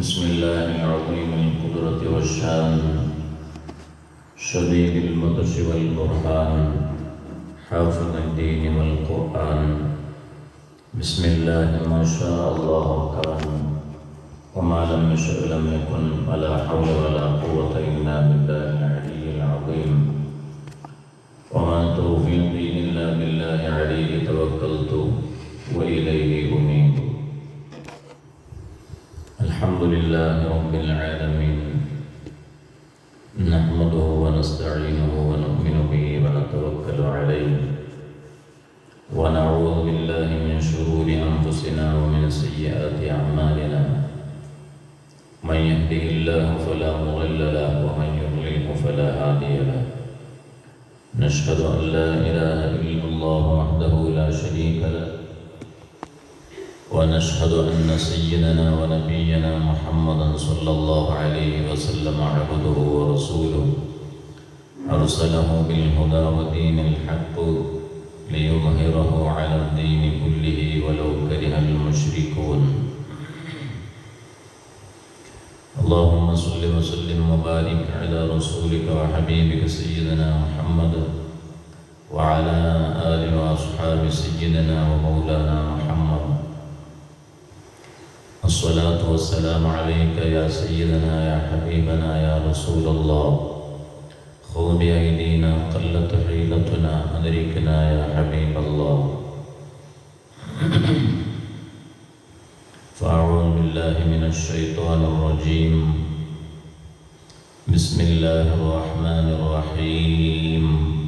بسم الله العظيم القدرة والشان شديد البطش والبرهان حافظ الدين والقرآن. بسم الله ما شاء الله كان وما لم يشأ لم يكن ولا حول ولا قوة إلا بالله العلي العظيم. وما توفيقي إلا بالله عليه توكلت وإليه أنيب. الحمد لله رب العالمين نحمده ونستعينه ونؤمن به ونتوكل عليه ونعوذ بالله من شرور أنفسنا ومن سيئات أعمالنا. من يهده الله فلا مضل له ومن يضلله فلا هادي له. نشهد أن لا إله إلا الله وحده لا شريك له ونشهد أن سيدنا ونبينا محمدا صلى الله عليه وسلم عبده ورسوله أرسله بالهدى ودين الحق ليظهره على الدين كله ولو كره المشركون. اللهم صل وسلم وبارك على رسولك وحبيبك سيدنا محمد وعلى آله وأصحاب سيدنا ومولانا محمد. الصلاة والسلام عليك يا سيدنا يا حبيبنا يا رسول الله. خذ بأيدينا قلت حيلتنا أدركنا يا حبيب الله. فأعوذ بالله من الشيطان الرجيم. بسم الله الرحمن الرحيم.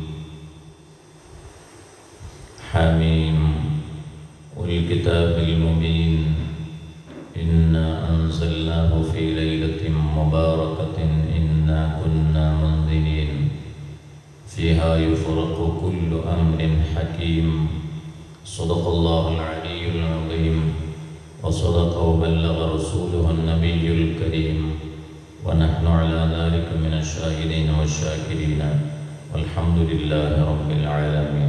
حميم والكتاب المبين إنا أنزلناه في ليلة مباركة إنا كنا منذرين فيها يفرق كل أمر حكيم. صدق الله العلي العظيم وصدق وبلغ رسوله النبي الكريم ونحن على ذلك من الشاهدين والشاكرين والحمد لله رب العالمين.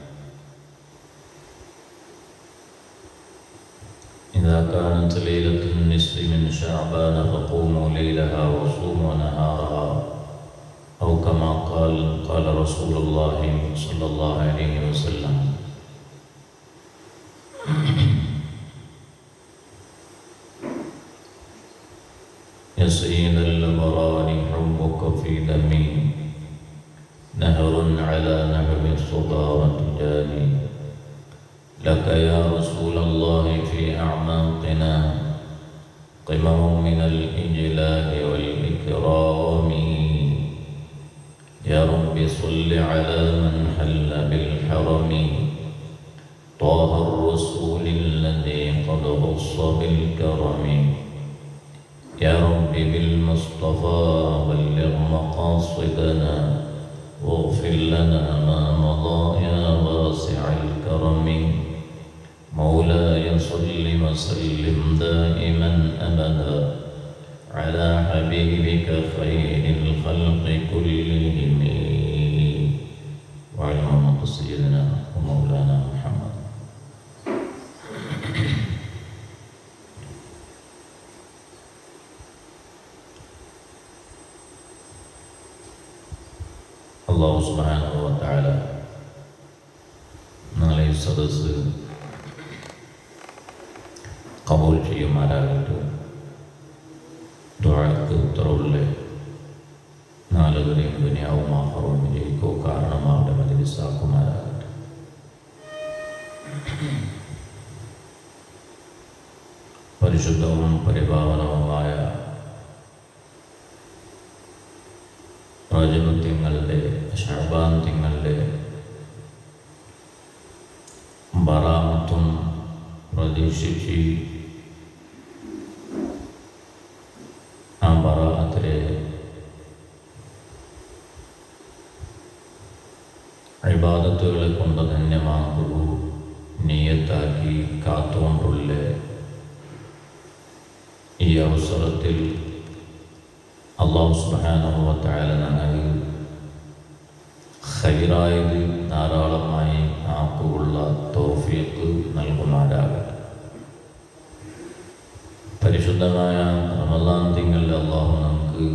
إذا كانت ليلة النصف من شعبان فقوموا ليلها وصوموا نهارها أو كما قال رسول الله صلى الله عليه وسلم. يا سيد الأبرار حبك في دمي نهر على نهر الصبا وتجاني. لك يا رسول الله في أعماقنا قمم من الإجلال والإكرام. يا رب صل على من حل بالحرم طه الرسول الذي قد خص بالكرم. يا رب بالمصطفى بلغ مقاصدنا واغفر لنا ما مضى يا واسع الكرم. مولاي صل وسلم دائما أبدا على حبيبك خير الخلق كلهم وعلى محمد سيدنا ومولانا محمد. അല്ലാഹു സുബ്ഹാനഹു വ തആല നാളെ സദസ്സ് കബൂൽ ചെയ്യുമാറാകട്ടെ. ദുആക്ക് ഉത്തരവുള്ള നാളുകളെയും ദുനിയാവും ആഖിറവും വിജയിക്കോ കാരണമാവട്ടെ മജ്ലിസാക്കുമാറാകട്ടെ. പരിശുദ്ധവും പരിപാവനവുമായ റജബ് തിങ്കളുടെ ശഅബാൻ തിങ്കളുടെ ബറാഅത്തും പ്രതീക്ഷിച്ച് ആ ബറാഅത്തിലെ ഇബാദത്തുകളെ കൊണ്ട് ധന്യമാക്കുക നിയ്യത്താക്കി കാത്തുകൊണ്ടുള്ള ഈ അവസരത്തിൽ അല്ലാഹു സുബ്ഹാനഹു വ തആല നമുക്ക് ഖൈറായത് ധാരാളമായി ആക്കുള്ള തൗഫീഖ് നൽകുമാറാകട്ടെ. പരിശുദ്ധമായ റമദാൻ തിങ്കളിൽ അല്ലാഹു നമുക്ക്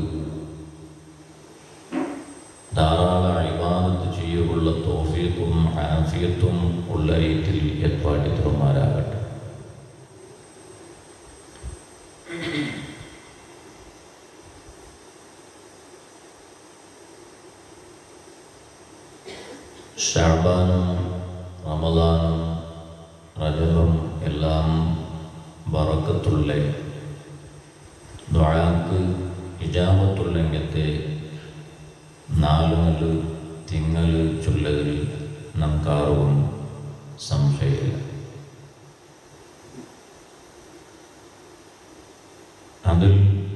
ധാരാളം ഇബാദത്ത് ചെയ്യുകയുള്ള തൗഫീഖും ആഫിയത്തും ഉള്ള രീതിയിൽ ഏർപ്പാടി തരുമാറാകട്ടെ. ശഅബാനും റമദാനും റജബും എല്ലാം ബറക്കത്തുള്ള ദുആക്ക് ഇജാബത്തുള്ള രംഗത്തെ നാളുകൾ തിങ്കൾ ചൊല്ലതിൽ നമുക്കാർക്കും സംശയമില്ല. അതിൽ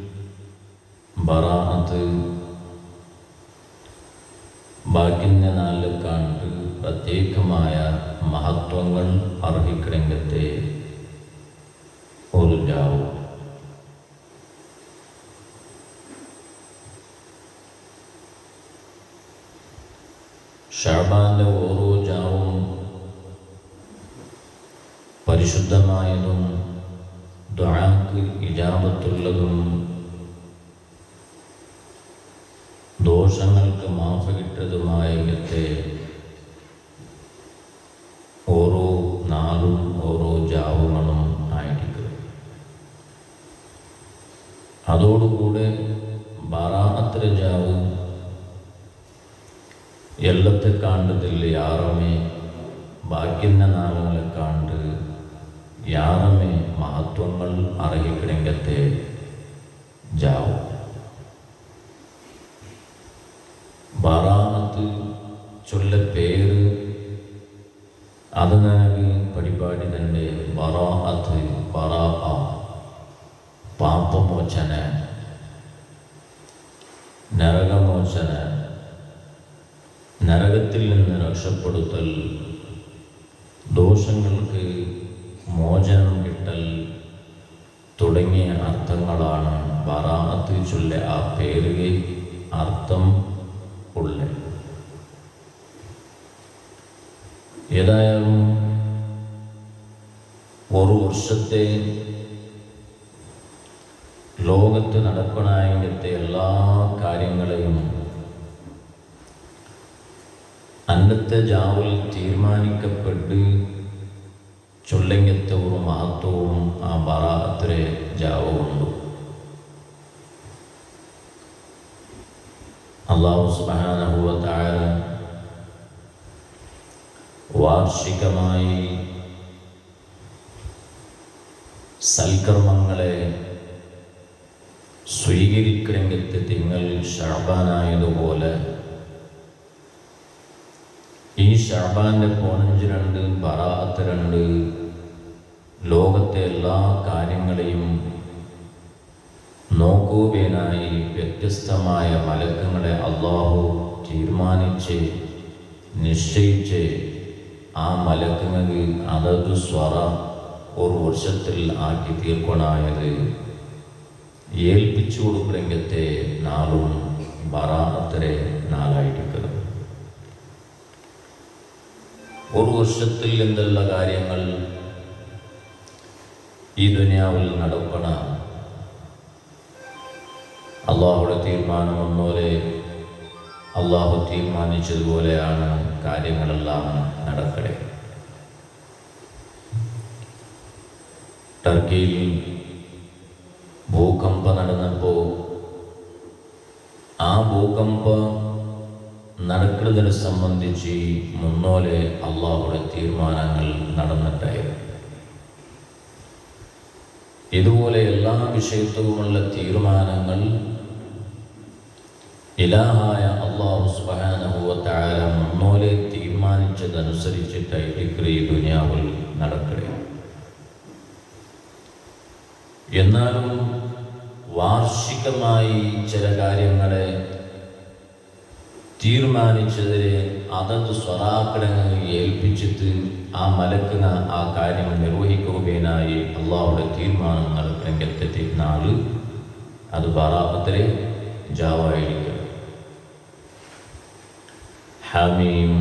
ബറാഅത്ത് ബാക്കിൻ്റെ നാല് കണ്ട് പ്രത്യേകമായ മഹത്വങ്ങൾ അർഹിക്കരംഗത്തെ ഒരു ജാവ്. ശഅബാന്റെ ഓരോ ജാവും പരിശുദ്ധമായതും ദുആക്ക് ഇജാബത്തുള്ളതും ദോഷങ്ങൾക്ക് മാഫ് കിട്ടതുമായ ഇങ്ങനത്തെ ഓരോ നാളും ഓരോ ജാവുകളും ആയിരിക്കും. അതോടുകൂടെ ബറാഅത്തിലെ ജാവ് എല്ലത്തെ കാണ്ടതിൽ യാറമേ ബാക്കിന്ന നാളുകളെ കാണ്ട് യാറമേ മഹത്വങ്ങൾ അർഹിക്കരംഗത്തെ ജാവ്. ബറാഅത്ത് ചൊല്ല പേര് അതിനാകെ പരിപാടി തന്നെ ബറാഅത്ത് ബറാഅ പാപമോചന നരകമോചന നരകത്തിൽ നിന്ന് രക്ഷപ്പെടുത്തൽ ദോഷങ്ങൾക്ക് മോചനം കിട്ടൽ തുടങ്ങിയ അർത്ഥങ്ങളാണ് ബറാഅത്ത് ചൊല്ല ആ പേരുകെ അർത്ഥം ഉള്ള. ഏതായാലും ഒരു വർഷത്തെ ലോകത്ത് നടക്കണായത്തെ എല്ലാ കാര്യങ്ങളെയും അന്നത്തെ ജാവിൽ തീരുമാനിക്കപ്പെട്ട് ചൊല്ലങ്ങത്തെ ഒരു മഹത്വവും ആ ബറാഅത്തിലെ ജാവുണ്ട്. അല്ലാഹു സുബ്ഹാനഹു വ തആല വാർഷികമായി സൽക്കർമ്മങ്ങളെ സ്വീകരിക്കരംഗത്തെ തിങ്കൾ ശഅബാനായതുപോലെ ഈ ശഅബാന്റെ 15 ബറാഅത്ത് 2 ലോകത്തെ എല്ലാ കാര്യങ്ങളെയും നോക്കുവാനായി വ്യത്യസ്തമായ മലക്കുകളെ അല്ലാഹു തീരുമാനിച്ച് നിശ്ചയിച്ച് ആ മലക്കുകൾ അതത് സ്വറ ഒരു വർഷത്തിൽ ആക്കി തീർക്കണായത് ഏൽപ്പിച്ചു കൊടുക്കരംഗത്തെ നാളും ബറാഅത്തിലെ നാളായിരിക്കുന്നു. ഒരു വർഷത്തിൽ എന്തെല്ലാം കാര്യങ്ങൾ ഈ ദുനിയാവിൽ നടക്കണ അള്ളാഹുടെ തീരുമാനം ഒന്നുപോലെ അള്ളാഹു തീരുമാനിച്ചതുപോലെയാണ് കാര്യങ്ങളെല്ലാം നടക്കണേ. ടർക്കിയിൽ ഭൂകമ്പം നടന്നപ്പോൾ ആ ഭൂകമ്പം നടക്കുന്നതിനെ സംബന്ധിച്ച് മുന്നോലെ അള്ളാഹുടെ തീരുമാനങ്ങൾ നടന്നിട്ടായിരുന്നു. ഇതുപോലെ എല്ലാ വിഷയത്തുമുള്ള തീരുമാനങ്ങൾ ഇലാഹായ അല്ലാഹു സുബ്ഹാനഹു വ തആല മുന്നോലെ തീരുമാനിച്ചതനുസരിച്ചിട്ടായിരിക്കും ഈ ദുനിയാവിൽ നടക്കണേ. എന്നാലും വാർഷികമായി ചില കാര്യങ്ങളെ തീരുമാനിച്ചതിനെ അതത് സ്വറാക്കളെ ഏൽപ്പിച്ചിട്ട് ആ മലക്കുന്ന ആ കാര്യം നിർവഹിക്കുകയായി അള്ളാഹുടെ തീരുമാനം നടക്കണമെങ്കിൽ നാള് അത് ബറാഅത്തിലെ ജാവായിരിക്കും. ഹമീം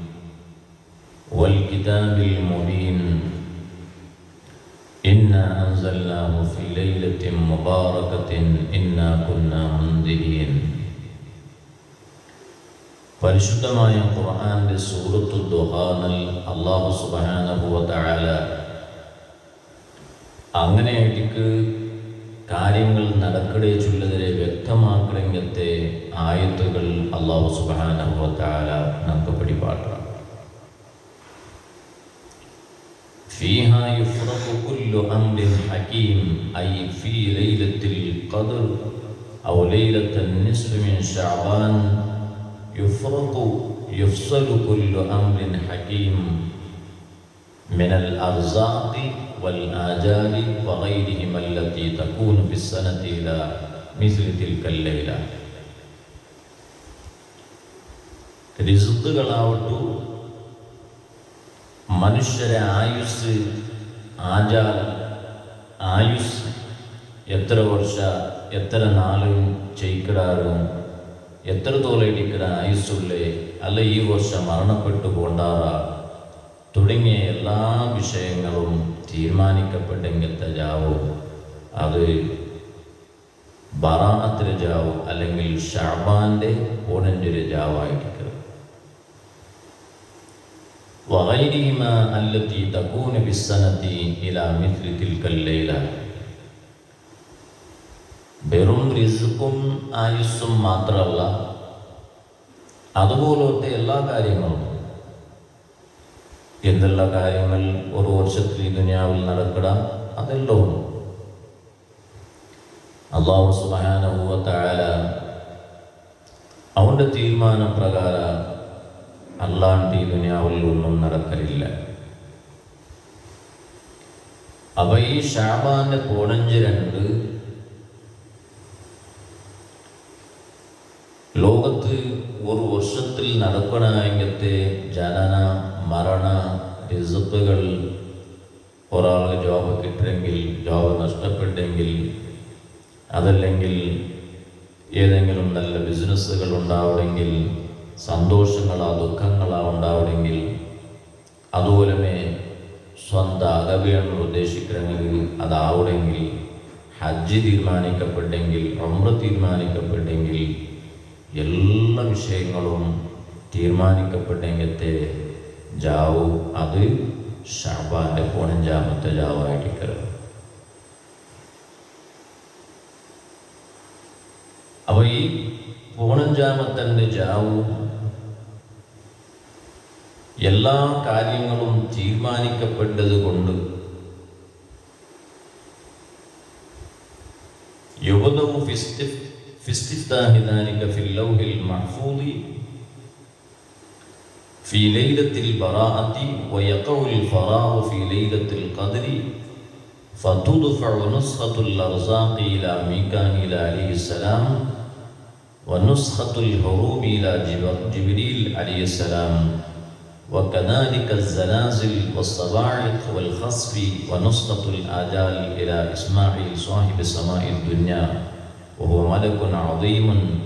വൽ കിതാബിൽ മുബീൻ ഇന്നാ അൻസൽനാഹു ഫീ ലൈലത്തിൽ مباركة إنا كنا منذرين. പരിശുദ്ധമായ ഖുർആന്റെ സൂറത്തുൽ ദുഹാനിൽ അല്ലാഹു സുബ്ഹാനഹു വ തആല അങ്ങനെയായിട്ട് കാര്യങ്ങൾ നടക്കടേ ചൊല്ലുന്നതിനെ വ്യക്തമാക്കലങ്ങത്തെ ആയത്തുകൾ അല്ലാഹു സുബ്ഹാനഹു വ തആല നമുക്ക് പിടിപാട്ടാണ്. فيها يفرق كل أمر حكيم أي في ليلة القدر أو ليلة النصف من شعبان يفصل كل أمر حكيم من الأرزاق والآجال وغيرهما التي تكون في السنة إلى مثل تلك الليلة. റിസ്ഖുകളാവട്ടു മനുഷ്യരെ ആയുസ് ആയുസ് എത്ര വർഷ എത്ര നാളും ചെയ്യിക്കിടാറും എത്ര തോലടിക്കിற ആയുസ്സുള്ളേ അല്ല ഈ വർഷം മരണപ്പെട്ടു കൊണ്ടാറ തുടങ്ങിയ എല്ലാ വിഷയങ്ങളും തീരുമാനിക്കപ്പെട്ടെങ്കിലത്തെ ജാവോ അത് ബറാഅത്ത് ജാവോ അല്ലെങ്കിൽ ഷഅബാന്റെ 15 ജാവായിരിക്കും. وغيرهما التي تكون في السنة إلى مثل تلك الليلة. വെറും റിസ്ക്കും ആയുസ്സും മാത്രമല്ല, അതുപോലത്തെ എല്ലാ കാര്യങ്ങളും എന്തെല്ലാം കാര്യങ്ങൾ ഒരു വർഷത്തിൽ ഈ ദുനിയാവിൽ നടക്കട അതെല്ലാം അല്ലാഹു സുബ്ഹാനഹു വ തആല അവന്റെ തീരുമാനപ്രകാരം അല്ലാണ്ട് ഈ ദുനിയാവിൽ ഒന്നും നടക്കലില്ല. അവ ഈ ഷഅബാന്റെ 15 ലോകത്ത് ഒരു വർഷത്തിൽ നടക്കണമെങ്കിലത്തെ ജനന മരണ റിസ്ഖുകൾ, ഒരാൾക്ക് ജോബ് കിട്ടുമെങ്കിൽ ജോബ് നഷ്ടപ്പെട്ടെങ്കിൽ, അതല്ലെങ്കിൽ ഏതെങ്കിലും നല്ല ബിസിനസ്സുകൾ ഉണ്ടാവണമെങ്കിൽ, സന്തോഷങ്ങളാ ദുഃഖങ്ങളാ ഉണ്ടാവണമെങ്കിൽ, അതുപോലെ സ്വന്തം അകവയാണ് ഉദ്ദേശിക്കണമെങ്കിൽ അതാവണമെങ്കിൽ, ഹജ്ജ് തീരുമാനിക്കപ്പെട്ടെങ്കിൽ, ഉംറ തീരുമാനിക്കപ്പെട്ടെങ്കിൽ, എല്ലാ വിഷയങ്ങളും തീരുമാനിക്കപ്പെട്ടെങ്കിലത്തെ ജാവു അത് ഷഅബാന്റെ 15 ജാവായിരിക്കും. അപ്പോൾ ഈ 15 ജാവു എല്ലാ കാര്യങ്ങളും തീരുമാനിക്കപ്പെട്ടത് കൊണ്ട് يبدأ في استفتاح ذلك في اللوح المحفوظ في ليلة البراءة ويقع الفراغ في ليلة القدر فتدفع نسخة الأرزاق إلى ميكائيل عليه السلام ونسخة الهروب إلى جبريل عليه السلام وكذلك الزلازل والصواعق والخسف ونسخة الآجال إلى إسماعيل صاحب السماء الدنيا وهو ملك عظيم.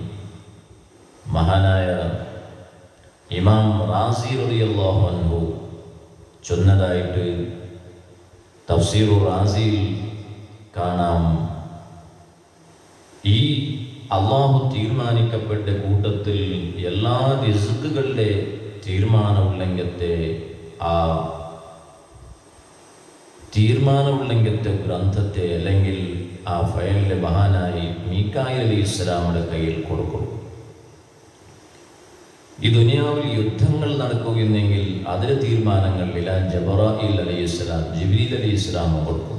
മഹാനായ ഇമാം റാസി റളിയല്ലാഹു അൻഹു ചൊന്നതായിട്ട് തഫ്സീറു റാസിയിൽ കാണാം. ഈ അള്ളാഹു തീരുമാനിക്കപ്പെട്ട കൂട്ടത്തിൽ എല്ലാ റിസ്ഖുകളുടെ തീരുമാനമുള്ളെങ്കത്തെ ആ തീരുമാനമുള്ളെങ്കത്തെ ഗ്രന്ഥത്തെ അല്ലെങ്കിൽ ആ ഫയലിലെ മഹാനായി മീകായിൽ അലൈഹിസ്സലാമിന്റെ കയ്യിൽ കൊടുക്കും. ഈ ദുനിയാവിൽ യുദ്ധങ്ങൾ നടക്കുകയെന്നെങ്കിൽ അതിലെ തീരുമാനങ്ങൾ ഇലാ ജബറായിൽ അലൈഹിസ്സലാം ജിബ്രീൽ അലൈഹിസ്സലാം കൊടുക്കും.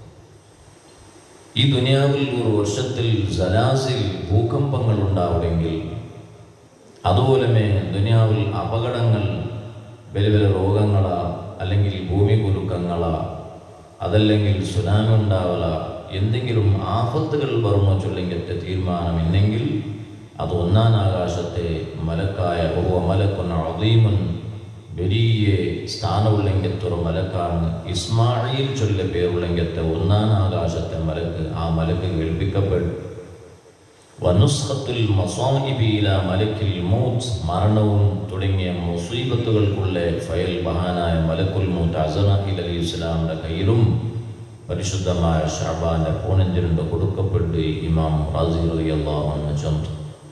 ഈ ദുനിയാവിൽ ഒരു വർഷത്തിൽ സലാസിൽ ഭൂകമ്പങ്ങൾ ഉണ്ടാവുമെങ്കിൽ, അതുപോലെ ദുനിയാവിൽ അപകടങ്ങൾ വലിയ വലിയ രോഗങ്ങളാ അല്ലെങ്കിൽ ഭൂമി കുലുക്കങ്ങളാ അതല്ലെങ്കിൽ സുനാമി ഉണ്ടാവല എന്തെങ്കിലും ആപത്തുകൾ വരുമോ ചൊല്ലിങ്ങത്തെ തീരുമാനം ഇല്ലെങ്കിൽ അത് ഒന്നാം ആകാശത്തെ മലക്കായ മലക്കുൻ അദീമുൻ വലിയ സ്ഥാനമുള്ളെങ്കത്തൊരു മലക്കാണ് ഇസ്മായിൽ ചൊല്ല പേരുള്ളെങ്കത്തെ ഒന്നാം ആകാശത്തെ മലക്ക് ആ മലക്ക് കേൾപ്പിക്കപ്പെടും. വനുസ്ഖത്തുൽ മസാഇബി ഇലാ മലക്കിൽ മൗത്ത് മരണവും തുടങ്ങിയ മുസീബത്തുകൾക്കുള്ള ഫയൽ മഹാനായ മലക്കുൽ മൗത്ത് അസ്റാഈൽ അലൈഹിസ്സലാമിന്റെ കയ്യിലും പരിശുദ്ധമായ ഷഅബാന്റെ പൂണഞ്ചിരണ്ട് കൊടുക്കപ്പെട്ട് ഇമാം റാസി റളിയല്ലാഹു അൻഹു ചൊന്നു.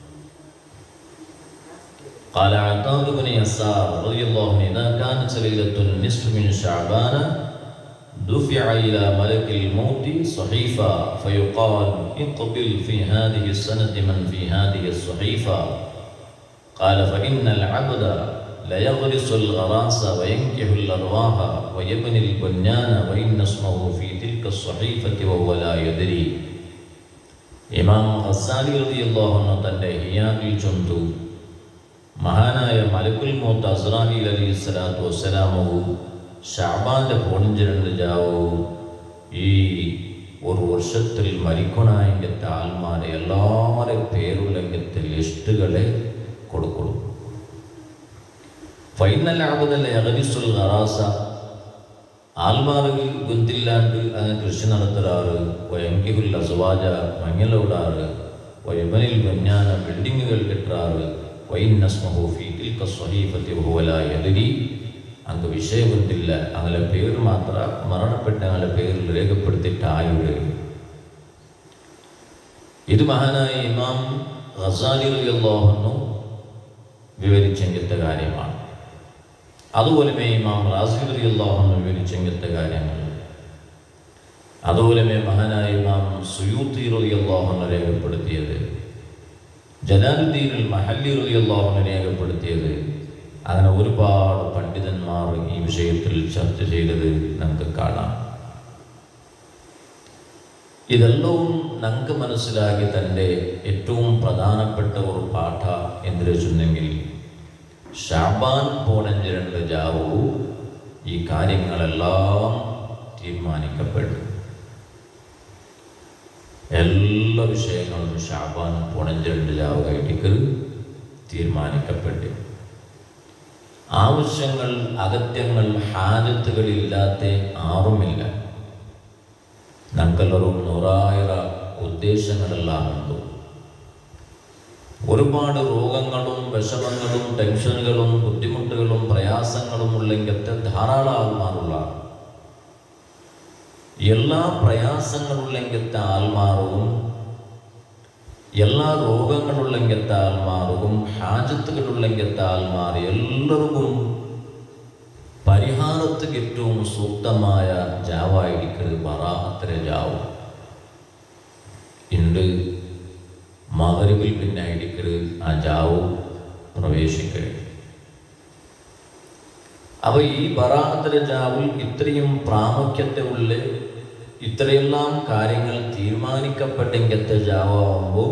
قال عطاء بن يسار رضي الله عنه إذا كانت ليلة النصف من شعبان دفع إلى ملك الموت صحيفة فيقال اقبل في هذه السنة من في هذه الصحيفة. قال فإن العبد ليغرس الغراس وينكح الأرواح ويبني البنيان وإن اسمه في تلك الصحيفة وهو لا يدري. ഇമാം ഗസാലി റളിയല്ലാഹു അൻഹു തന്റെ ഹിയാബിൽ ചൊന്നു, മഹാനായ മലക്കുൽ മൗത്ത് അസ്രാഈൽ അലൈഹിസ്സലാത്തു വസ്സലാമു ഷഅബാന്റെ 15 ജാവു ഈ ഒരു വർഷത്തിൽ മരിക്കണായെങ്കിൽ ആൽമാരെ എല്ലാവരെ പേരുള്ളെങ്കിൽ ലിസ്റ്റുകളെ കൊടുക്കും. ഫൈനൽ അബ്ദൽ യഗ്രിസുൽ ഗറാസ ആൽമാർക്ക് ഗുന്തില്ലാണ്ട് അങ്ങനെ കൃഷി നടത്തുറാറ്, വയങ്കിഹുൽ അസ്വാജ മഞ്ഞലോടാറ്, വയബനിൽ ബന്യാന ബിൽഡിങ്ങുകൾ കെട്ടാറ്, വൈന്നസ്മഹു ഫീ തിൽക സ്വഹീഫത്തി വഹുവ ലാ യദ്രി അങ്ങ് വിഷയബുദ്ധില്ല അങ്ങനെ പേര് മാത്രം മരണപ്പെട്ട അങ്ങനെ പേരിൽ രേഖപ്പെടുത്തിയിട്ടായുടെ. ഇത് മഹാനായ ഇമാം ഗസാലി റളിയല്ലാഹു അൻഹു വിവരിച്ചെങ്കിലത്തെ കാര്യമാണ്. അതുപോലെ ഇമാം റാസി റളിയല്ലാഹു അൻഹു വിവരിച്ചെങ്കിലത്തെ കാര്യങ്ങൾ, അതുപോലെ മഹാനായ ഇമാം സുയൂത്തി റളിയല്ലാഹു അൻഹു രേഖപ്പെടുത്തിയത്, ജലാലുദ്ദീൻ അൽ മഹല്ലി റളിയല്ലാഹു അൻഹു രേഖപ്പെടുത്തിയത്, അങ്ങനെ ഒരുപാട് പണ്ഡിതന്മാർ ഈ വിഷയത്തിൽ ചർച്ച ചെയ്തത് നമുക്ക് കാണാം. ഇതെല്ലാം നമുക്ക് മനസ്സിലാക്കി തൻ്റെ ഏറ്റവും പ്രധാനപ്പെട്ട ഒരു പാഠ എന്ന് വെച്ചിട്ടുണ്ടെങ്കിൽ ഷഅബാൻ 15 ജാവു ഈ കാര്യങ്ങളെല്ലാം തീരുമാനിക്കപ്പെടും. എല്ലാ വിഷയങ്ങളും ഷഅബാൻ 15 ജാവുകായിട്ട് തീരുമാനിക്കപ്പെട്ടു. ആവശ്യങ്ങൾ, അഗത്യങ്ങൾ, ഹാജത്തുകളില്ലാത്ത ആറുമില്ല. നമുക്കെല്ലാവരും 100,000 ഉദ്ദേശങ്ങളെല്ലാം ഉണ്ട്. ഒരുപാട് രോഗങ്ങളും വിഷമങ്ങളും ടെൻഷനുകളും ബുദ്ധിമുട്ടുകളും പ്രയാസങ്ങളും ഉള്ളെങ്കിൽ ധാരാളം ആൾമാരുള്ള എല്ലാ പ്രയാസങ്ങളുള്ളെങ്കിലത്തെ ആൾമാറും എല്ലാ രോഗങ്ങളുള്ളെങ്കിലത്തെ ആൾമാറും ഹാജത്തുകളുള്ളെങ്കിലത്തെ ആൾമാർ എല്ലാവർക്കും പരിഹാരത്തിന് ഏറ്റവും സൂക്തമായ ജാവായിരിക്കുന്നത് ബറാഅത്തിലെ ജാവ് ഉണ്ട്. മഗ്രിബിൽ പിന്നെ ആയിരിക്കരുത് ആ ജാവ് പ്രവേശിക്കരുത്. അപ്പോൾ ഈ ബറാഅത്തിലെ ജാവിൽ ഇത്രയും പ്രാമുഖ്യത്തെ ഉള്ള ഇത്രയെല്ലാം കാര്യങ്ങൾ തീരുമാനിക്കപ്പെട്ടെങ്കിലത്തെ ജാവാകുമ്പോൾ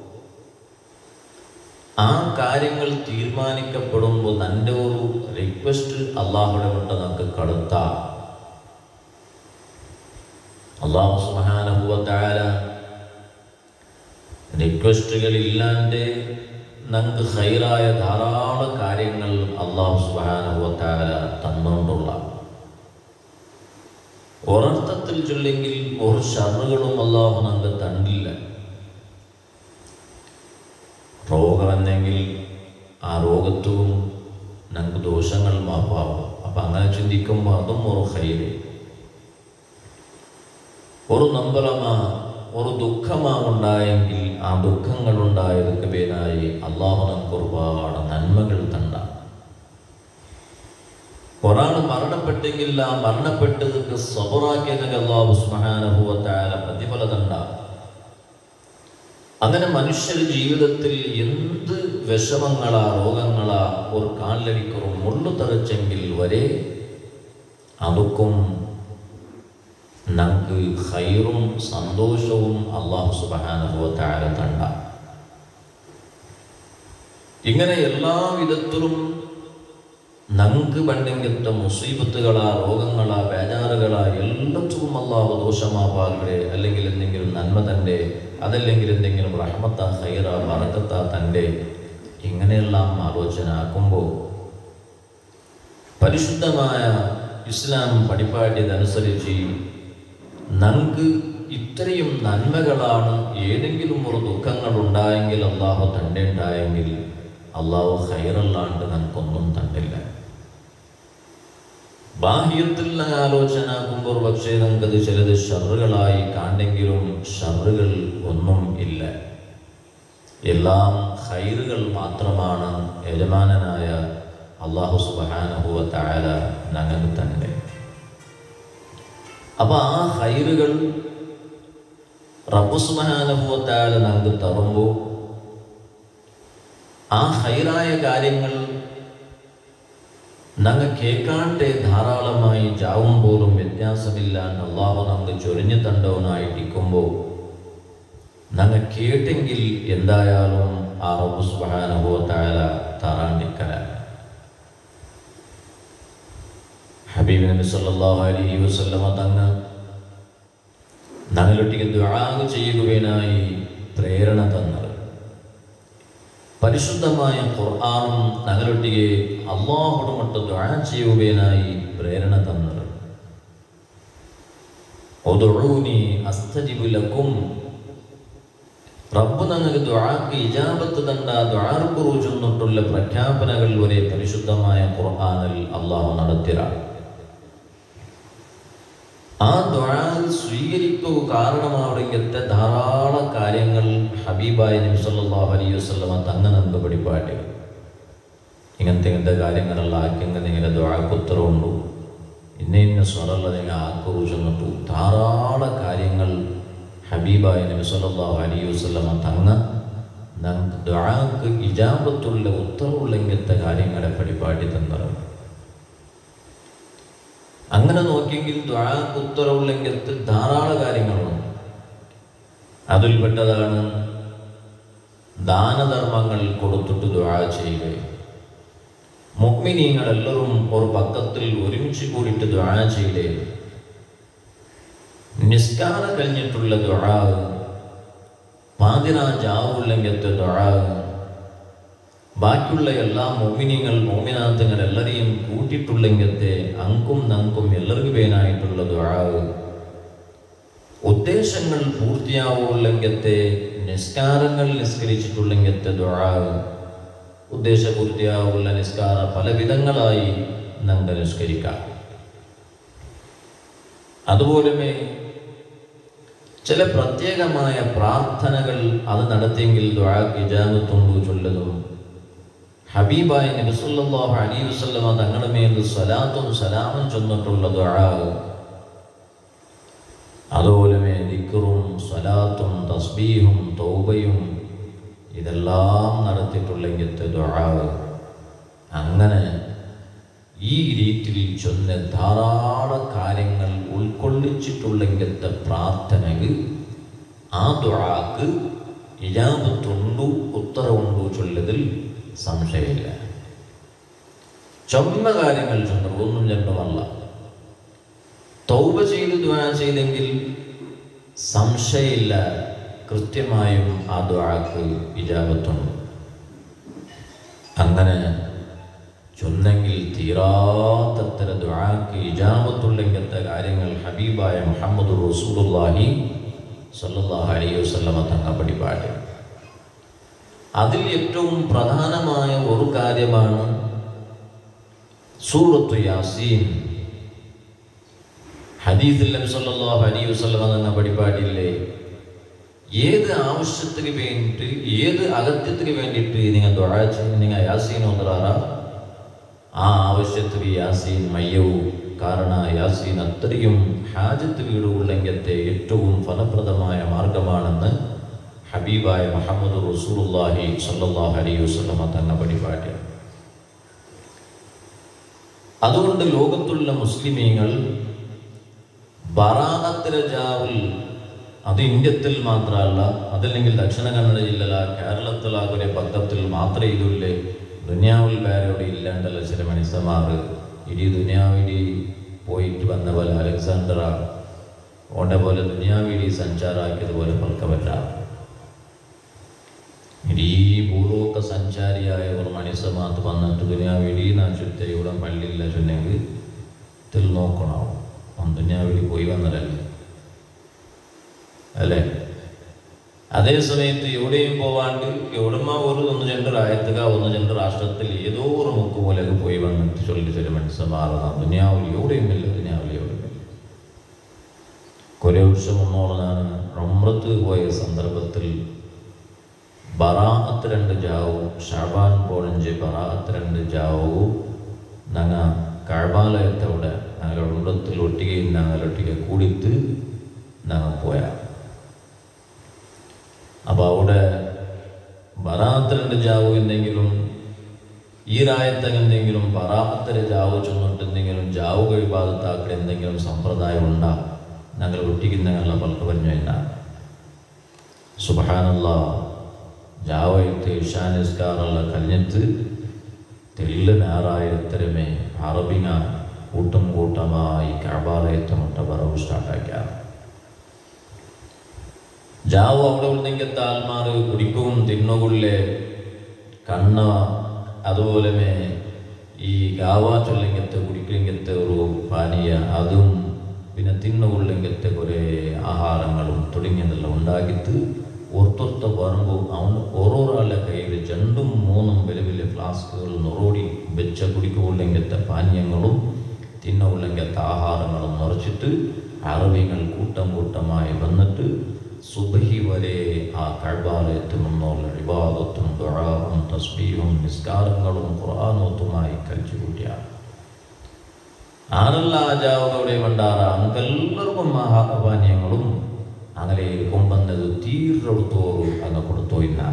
ആ കാര്യങ്ങൾ തീരുമാനിക്കപ്പെടുമ്പോൾ തൻ്റെ ഒരു റിക്വസ്റ്റ് അള്ളാഹുടെ കൊണ്ട് നമുക്ക് കടുത്താൽ അള്ളാഹു സുബ്ഹാനഹു വ തആല റിക്വസ്റ്റുകളില്ലാണ്ട് നമുക്ക് ഖൈറായ ധാരാളം കാര്യങ്ങൾ അള്ളാഹു സുബ്ഹാനഹു വ തആല തന്നുകൊണ്ടുള്ള ഒരർത്ഥത്തിൽ ചൊല്ലെങ്കിൽ ഒരു ഷർറുകളും അള്ളാഹു നമുക്ക് തന്നില്ല. രോഗമെന്നെങ്കിൽ ആ രോഗത്തും നമുക്ക് ദോഷങ്ങൾ മാപ്പാവും. അപ്പം അങ്ങനെ ചിന്തിക്കുമ്പോൾ അതും ഒരു ഖൈറ്. ഒരു നമ്പലമാ ഒരു ദുഃഖമാ ഉണ്ടായെങ്കിൽ ആ ദുഃഖങ്ങളുണ്ടായതൊക്കെ പേരായി അള്ളാഹു നമുക്ക് ഒരുപാട് നന്മകൾ തണ്ട. ഒരാൾ മരണപ്പെട്ടെങ്കിൽ ആ മരണപ്പെട്ടതൊക്കെ സബറാക്കിയതൊക്കെ അല്ലാഹു സുബ്ഹാനഹു വ തആല പ്രതിഫലം തണ്ട. അങ്ങനെ മനുഷ്യരുടെ ജീവിതത്തിൽ എന്ത് വിഷമങ്ങളാ രോഗങ്ങളാ ഒരു കാലിലടിക്കറും മുള്ളു തറച്ചെങ്കിൽ വരെ അതൊക്കും നമുക്ക് ഖൈറും സന്തോഷവും അല്ലാഹു സുബ്ഹാനഹു വ തആല തണ്ട. ഇങ്ങനെ എല്ലാ വിധത്തിലും നമുക്ക് പണ്ടെങ്കിലത്തെ മുസീബത്തുകളാ രോഗങ്ങളാ ബേജാറുകളാ എല്ലാത്തിലും അല്ലാഹു ദോഷമാപാകെ അല്ലെങ്കിൽ എന്തെങ്കിലും നന്മ തൻ്റെ അതല്ലെങ്കിൽ എന്തെങ്കിലും റഹ്മത്താ ഖൈറാ ബറക്കത്താ തൻ്റെ ഇങ്ങനെയെല്ലാം ആലോചന ആക്കുമ്പോൾ പരിശുദ്ധമായ ഇസ്ലാം പഠിപ്പാട്ടിയതനുസരിച്ച് നമുക്ക് ഇത്രയും നന്മകളാണ്. ഏതെങ്കിലും ഒരു ദുഃഖങ്ങൾ ഉണ്ടായെങ്കിൽ അള്ളാഹു തൻ്റെ ഉണ്ടായെങ്കിൽ അള്ളാഹു ഖൈറല്ലാണ്ട് നമുക്കൊന്നും തന്നില്ല. ബാഹ്യത്തിൽ ആലോചന ആക്കുമ്പോൾ പക്ഷേ നമുക്കത് ചിലത് ഷർറുകളായി കാണ്ടെങ്കിലും ഷർറുകൾ ഒന്നും ഇല്ല. എല്ലാം ഖൈറുകൾ മാത്രമാണ് യജമാനനായ അല്ലാഹു സുബ്ഹാനഹു വ തആല ഞങ്ങൾക്ക് തന്നെ. അപ്പോൾ ആ ഖൈറുകൾ റബ്ബ് സുബ്ഹാനഹു വ തആല ഞങ്ങൾക്ക് തരുമ്പോൾ ആ ഖൈറായ കാര്യങ്ങൾ ഞങ്ങൾ കേൾക്കാണ്ട് ധാരാളമായി ജാവും പോലും വ്യത്യാസമില്ലാണ്ട് അള്ളാഹു നമുക്ക് ചൊരിഞ്ഞു തണ്ടവനായിട്ടിരിക്കുമ്പോൾ ഞങ്ങൾ കേട്ടെങ്കിൽ എന്തായാലും ആ റബ്ബ് സുബ്ഹാനഹു വ തആല തരാണ്ടിരിക്കല. ഹബീബ് നബി സല്ലല്ലാഹു അലൈഹി വസല്ലമ തങ്ങൾ ഞങ്ങളൊട്ടിക്ക് ദുആ ചെയ്യുവാനായി പ്രേരണ തന്നത്, പരിശുദ്ധമായ ഖുർആനും ഞങ്ങളൊട്ടിಗೆ അല്ലാഹുവിനോട് മട്ട് ദുആ ചെയ്യുവാനായി പ്രേരണ തന്നത്. ഉദ്ഉനി അസ്തജിബ് ലക്കും, റബ്ബ് ഞങ്ങൾക്ക് ദുആക്ക് ഇജാബത്ത് തണ്ട ദുആർക്കുറിച്ചൊന്നിട്ടുള്ള പ്രഖ്യാപനകൾ വരെ പരിശുദ്ധമായ ഖുർആനിൽ അല്ലാഹു നടത്തിയാണ്. ആ ദുആ സ്വീകരിക്കൂ കാരണമാവെങ്കിലത്തെ ധാരാളം കാര്യങ്ങൾ ഹബീബായ നബി സല്ലല്ലാഹു അലൈഹി വസല്ലമ തങ്ങൾ നമുക്ക് പഠിപ്പാട്ട്. ഇങ്ങനത്തെ കാര്യങ്ങളെല്ലാം ആക്കിയെങ്കിൽ നിങ്ങളുടെ ദുആക്ക് ഉത്തരവുണ്ടു, ഇന്ന സ്വറല്ല നിങ്ങൾ ആക്കുറു ചെന്നിട്ടു ധാരാളം കാര്യങ്ങൾ ഹബീബായ നബി സല്ലല്ലാഹു അലൈഹി വസല്ലമ തങ്ങൾ നമുക്ക് ദുആക്ക് ഇജാബത്തുള്ള ഉത്തരവുള്ള ഇങ്ങനത്തെ കാര്യങ്ങളെ പഠിപ്പാട്ടി തന്നത്. അങ്ങനെ നോക്കിയെങ്കിൽ ദുആക്ക് ഉത്തരവുള്ളെങ്കിൽ ധാരാളം കാര്യങ്ങളുണ്ട്. അതിൽപ്പെട്ടതാണ് ദാനധർമ്മങ്ങൾ കൊടുത്തിട്ട് ദുആ ചെയ്യുക. മുഅ്മിനീങ്ങളെല്ലാവരും ഒരു പക്കത്തിൽ ഒരുമിച്ച് കൂടിയിട്ട് ദുആ ചെയ്യലേ. നിസ്കാരം കഴിഞ്ഞിട്ടുള്ള ദുആ, പാതിരാ ജാവുള്ളെങ്കിലത്തെ ദുആ, ബാക്കിയുള്ള എല്ലാ മുഅ്മിനീങ്ങൾ മുഅ്മിനാത്തുകൾ എല്ലാവരെയും കൂട്ടിയിട്ടുള്ളെങ്കിലത്തെ അങ്കും നങ്കും എല്ലാവർക്കും വേനായിട്ടുള്ള ദുആ, ഉദ്ദേശങ്ങൾ പൂർത്തിയാവുള്ളെങ്കിലത്തെ നിസ്കാരങ്ങൾ നിസ്കരിച്ചിട്ടുള്ളെങ്കിലത്തെ ദുആ, ഉദ്ദേശപൂർത്തിയാവുള്ള നിസ്കാര പല വിധങ്ങളായി നമുക്ക് നിസ്കരിക്കാം. അതുപോലെ ചില പ്രത്യേകമായ പ്രാർത്ഥനകൾ അത് നടത്തിയെങ്കിൽ ദുആക്ക് ഇജാബത്തുണ്ടു ചൊല്ലതും, ഹബീബായ നബി സല്ലല്ലാഹു അലൈഹി വസല്ലമ തങ്ങളുടെ മേൽ സ്വലാത്തും സലാമും ചൊന്നിട്ടുള്ള ദുആ, അതുപോലെ ദിക്റും സ്വലാത്തും തസ്ബീഹും തൗബയും ഇതെല്ലാം നടത്തിയിട്ടുള്ളെങ്കിലത്തെ ദുആ. അങ്ങനെ ഈ രീതിയിൽ ചൊന്ന ധാരാളം കാര്യങ്ങൾ ഉൾക്കൊള്ളിച്ചിട്ടുള്ളെങ്കിലത്തെ പ്രാർത്ഥനകൾ ആ ദുആക്ക് ഇജാബത്തുണ്ടു ഉത്തരവുണ്ടു ചൊല്ലതിൽ സംശയമില്ല. ചൊന്ന കാര്യങ്ങൾ ചൊന്നത് ഒന്നും രണ്ടുമല്ല. തൗബ ചെയ്ത് ദുആ ചെയ്തെങ്കിൽ സംശയമില്ല, കൃത്യമായും ആ ദുആക്ക് ഇജാബത്തുണ്ട്. അങ്ങനെ ചൊന്നെങ്കിൽ തീരാത്തത്ര ദുആക്ക് ഇജാബത്തുള്ളെങ്കിലത്തെ കാര്യങ്ങൾ ഹബീബായ മുഹമ്മദ് റസൂലുള്ളാഹി സ്വല്ലല്ലാഹു അലൈഹി വസല്ലമ തങ്ങൾ പഠിപ്പാട്. അതിൽ ഏറ്റവും പ്രധാനമായ ഒരു കാര്യമാണ് സൂറത്തു യാസീൻ. ഹദീസിൽ നബി സല്ലല്ലാഹു അലൈഹി വസല്ലമ തങ്ങൾ പഠിപ്പാടില്ലേ, ഏത് ആവശ്യത്തിന് വേണ്ടിയിട്ട് ഏത് അഗത്യത്തിന് വേണ്ടിയിട്ട് നിങ്ങൾ ദുആ ചെയ്ത് നിങ്ങൾ യാസീൻ ഓതാറാ, ആ ആവശ്യത്തിന് യാസീൻ മയ്യവും. കാരണം യാസീൻ അത്രയും ഹാജത്ത് വീടുള്ളെങ്കിലത്തെ ഏറ്റവും ഫലപ്രദമായ മാർഗമാണെന്ന് ഹബീബായ മുഹമ്മദ് റസൂലുള്ളാഹി സ്വല്ലല്ലാഹു അലൈഹി വസല്ലമ തങ്ങൾ പഠിപ്പാട്ടി. അതുകൊണ്ട് ലോകത്തുള്ള മുസ്ലിമീങ്ങൾ ബറാഅത്ത് രജാവുൽ, അത് ഇന്ത്യത്തിൽ മാത്രമല്ല, അതല്ലെങ്കിൽ ദക്ഷിണ കന്നഡ ജില്ലയില കേരളത്തിലാകുന്ന പക്കത്തിൽ മാത്രമേ ഇതുള്ളേ. ദുനിയാവിൽ വേറെ ഇല്ലാണ്ടല്ല ചില മനുഷ്യന്മാർ ഇടീ ദുനിയാവിടി പോയിട്ട് വന്ന പോലെ അലക്സാണ്ടർ ഓണ്ട പോലെ ദുനിയാവിടി സഞ്ചാരാക്കിയതുപോലെ പൽക്കമല്ല. ഇടീ ഭൂലോക സഞ്ചാരിയായ ഒരു മനുഷ്യന്മാർക്ക് വന്നിട്ട് ദുനിയാവിടി നാ ചുറ്റ ഇവിടെ പള്ളിയില്ല ചൊന്നെങ്കിൽ ഇതിൽ നോക്കണം. ദുനിയാവിടി പോയി വന്നതല്ലേ അല്ലേ? അതേ സമയത്ത് എവിടെയും പോവാണ്ട് എവിടുമ്മ ഒന്ന് രണ്ട് രായത്തുക ഒന്ന് രണ്ട് രാഷ്ട്രത്തിൽ ഏതോ ഒരു മുക്ക് പോലെയൊക്കെ പോയി വന്നിട്ട് ചൊല്ലി ചില മനസ്സമാറുന്ന ദുനിയാവിൽ എവിടെയുമില്ല, ദുനിയാവിൽ എവിടെയുമില്ല. കുറേ വർഷം മുന്നോളം ഞാൻ ഉംറത്ത് പോയ സന്ദർഭത്തിൽ ബറാഅത്ത് 2 ജാവു ഷാബാൻ പോണഞ്ച് ബറാഅത്ത് 2 ജാവു ഞങ്ങ കഅബാലയത്തോടെ ഞങ്ങൾ ഉംറത്തിൽ ഒട്ടിಗೆ കൂടിത്ത് ഞങ്ങൾ പോയ. അപ്പോൾ അവിടെ ബറാഅത്ത് 2 ജാവു എന്തെങ്കിലും ഈ രായത്തങ്ങ് എന്തെങ്കിലും ബറാഅത്ത് ജാവു ചൊന്നിട്ടെന്തെങ്കിലും ജാവു കഴിവാദത്താക്കൾ എന്തെങ്കിലും സമ്പ്രദായം ഉണ്ടാ ഞങ്ങൾ ഒട്ടിക്കുന്നതിനുള്ള പലക്ക് പറഞ്ഞു എന്നാണ്. സുബ്ഹാനല്ലാഹ്, ജാവയത്ത് ഇശാ നിസ്കാരമുള്ള കഴിഞ്ഞിട്ട് തെല്ല് ഞായറായിരത്തരമേ അറബിങ്ങ കൂട്ടം കൂട്ടമായി കഅബാലയത്തെ മുട്ട ബറവ് സ്റ്റാർട്ടാക്കിയാണ്. ജാവു അവിടെ ഉണ്ടെങ്കിൽ ആൽമാർ കുടിക്കും തിന്നുകൊള്ളേ കണ്ണ അതുപോലെ ഈ ഗാവ ചൊല്ലെങ്കത്തെ കുടിക്കെങ്കത്തെ ഒരു പാനീയ അതും പിന്നെ തിന്നുകൊള്ളെങ്കത്തെ കുറേ ആഹാരങ്ങളും തുടങ്ങിയതെല്ലാം ഉണ്ടാക്കിയിട്ട് ഓർത്തൊർത്ത പറയുമ്പോൾ അവൻ ഓരോരാളുടെ കയ്യിൽ 2ഉം 3ഉം വലിയ വലിയ ഫ്ലാസ്കുകൾ നിറോടി വെച്ച കുടിക്കുകൊള്ളെങ്കത്തെ പാനീയങ്ങളും തിന്നുകൊള്ളെങ്കത്തെ ആഹാരങ്ങളും നിറച്ചിട്ട് അറബികൾ കൂട്ടം കൂട്ടമായി വന്നിട്ട് സുബഹി വരെ ആ കഅബാലയത്തിൽ നിന്നുള്ള ഇബാദത്തും ദുആഉം തസ്ബീഹും നിസ്കാരങ്ങളും ഖുർആനോത്തുമായി കഴിച്ചു കൂട്ടിയാണ്. ആരെല്ലാം ആ ജാവകവിടെ കൊണ്ടാറ അങ്ങെല്ലാവർക്കും ആഹാരപാനീയങ്ങളും അങ്ങനെ കൊണ്ടുവന്നത് തീരെടുത്തോറും അങ്ങ് കൊടുത്തോയില്ല.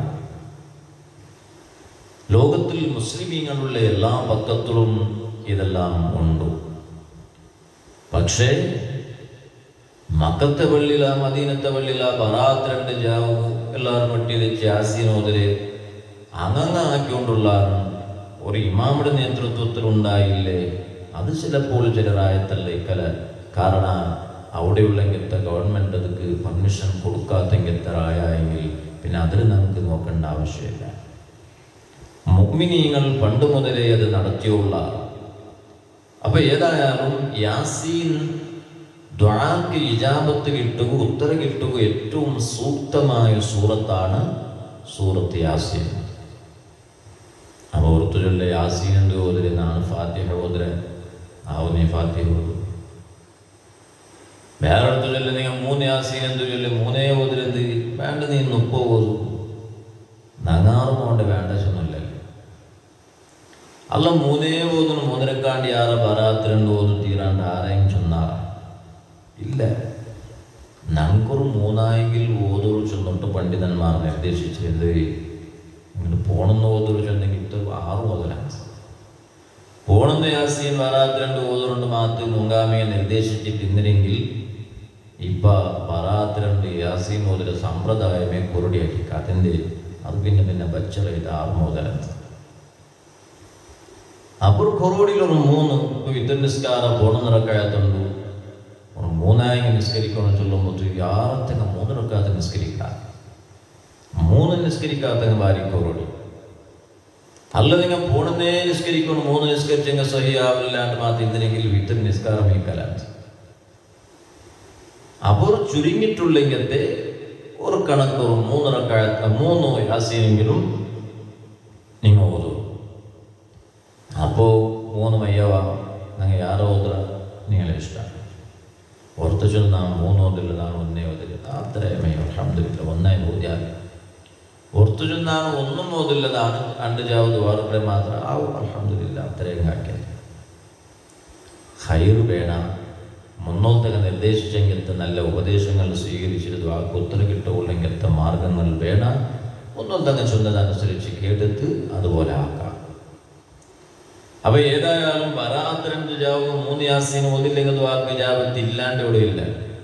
ലോകത്തിൽ മുസ്ലിമീങ്ങളുള്ള എല്ലാ പക്കത്തിലും ഇതെല്ലാം ഉണ്ട്. പക്ഷേ മക്കത്തെ പള്ളിയില മദീനത്തെ പള്ളിയില ബറാഅത്ത് 2 ജാവു എല്ലാവരും വെട്ടി വെച്ച് യാസീനോദര് ആക്കിക്കൊണ്ടുള്ള ഒരു ഇമാമുടെ നേതൃത്വത്തിൽ ഉണ്ടായില്ലേ. അത് ചിലപ്പോൾ ചില റായത്തല്ല ഇക്കല. കാരണം അവിടെയുള്ളെങ്കിലത്തെ ഗവൺമെൻറ് അതിക്ക് പെർമിഷൻ കൊടുക്കാത്തെങ്കിലത്തെ റായെങ്കിൽ പിന്നെ അതിൽ നമുക്ക് നോക്കേണ്ട ആവശ്യമില്ല. മുഅ്മിനീങ്ങൾ പണ്ട് മുതലേ അത് നടത്തിയുള്ള. അപ്പോൾ ഏതായാലും യാസീൻ ദുആക്ക് ഇജാബത്ത് കിട്ടുക ഉത്തരം കിട്ടുക ഏറ്റവും സൂക്തമായ സൂറത്താണ് സൂറത്ത് യാസീൻ. അപ്പോൾ ഓർത്തുചൊല്ല യാസീൻ എന്ത് ഓതരെ നാണ് ഫാത്തിഹ ഓതരെ ആവുന്നേ ഫാത്തിഹ ഓതു. വേറെ അടുത്ത് ചൊല്ല നിങ്ങൾ 3 യാസീൻ എന്ത് ചൊല്ല് 3 ഓതരെന്ത് വേണ്ട നീ 30 ഓതു. നങ്ങാറും കൊണ്ട് വേണ്ട ചൊന്നല്ലേ അല്ല 3 ഓതുന്നു 3 ആറ് ബറാഅത്ത് 2 ഓതു തീരാണ്ട് ആരെയും ചൊന്നാറ ഇല്ല. ഞങ്ങൾക്കൊരു 3 ഓതൂർ ചെന്നിട്ട് പണ്ഡിതന്മാർ നിർദ്ദേശിച്ചത് നിങ്ങൾ പോണെന്ന് ഓതൂർ ചെന്നെങ്കിൽ 6 ഓതലാണ്. പോണെന്ന് യാസീൻ ബറാഅത്ത് 2 ഓതൂറുണ്ട് മാത്രം മുങ്കാമിയെ നിർദ്ദേശിച്ചിട്ട് ഇന്നില്ലെങ്കിൽ ഇപ്പം ബറാഅത്ത് 2 യാസീൻ ഓതര സമ്പ്രദായമേ കുറുടിയാക്കി അതിൻ്റെ അത് പിന്നെ ബച്ചലായിട്ട് 6 ഓതലാണ്. അപ്പോൾ കൊറോടിയിലൊരു 3 ഇപ്പോൾ വിത്ത് നിസ്കാരം പോണെന്നിറക്കായത്തുണ്ട്. ഒരു 3 നിസ്കരിക്കണം ചൊല്ലുമ്പോൾ യാറത്തങ്ങ് 3 റക്കാത്ത് നിസ്കരിക്കാം. 3 നിസ്കരിക്കാത്തങ്ങ് ഭാര്യ കൊറോടി അല്ല. നിങ്ങൾ പോണെന്നേ നിസ്കരിക്കണം 3 നിസ്കരിച്ചെങ്കിൽ സഹിയാവില്ലാണ്ട് മാത്രം ഇതിനെങ്കിൽ വിത്ത് നിസ്കാരം വയ്ക്കലാണ്. അപ്പോൾ ചുരുങ്ങിയിട്ടുള്ളെങ്കിലത്തെ ഒരു കണക്ക് 3 റക്കാത്ത് 3 യാസീനെങ്കിലും നിങ്ങൾ ഓതും. അപ്പോൾ 3 മയ്യവ നിങ്ങൾ യാറോ ഓതുക നിങ്ങളെ ഇഷ്ടമാണ്. ഓർത്ത് ചൊല്ല് നാം 3 ഓതില്ല നാം 1 ഓതില്ല അത്രയുമേ അൽഹംദുലില്ലാ 1 ഓതിയാൽ ഓർത്ത് ചൊല്ലാണ് 1 ഓതില്ലതാണ് 2 ജാവത് വേറെ മാത്രം ആവും അൽഹംദുലില്ലാ അത്രയും കാട്ടിയത് ഹൈർ വേണം. മുന്നോട്ടൊക്കെ നിർദ്ദേശിച്ചെങ്കിലത്തെ നല്ല ഉപദേശങ്ങൾ സ്വീകരിച്ചിട്ട് വാക്ക് ഉത്തരം കിട്ടുകയുള്ളെങ്കിലത്തെ മാർഗങ്ങൾ വേണം. മുന്നോട്ടങ്ങ് ചൊന്നതനുസരിച്ച് കേട്ടെത്ത് അതുപോലെ ആക്കാം. അപ്പോൾ ഏതായാലും ബറാഅത്ത് 2 ജാവു 3 യാസീൻ ഓതില്ലെങ്കിൽ ദുആക്ക് ഇജാബത്ത് ഇല്ലാണ്ട് ഇവിടെ ഇല്ല.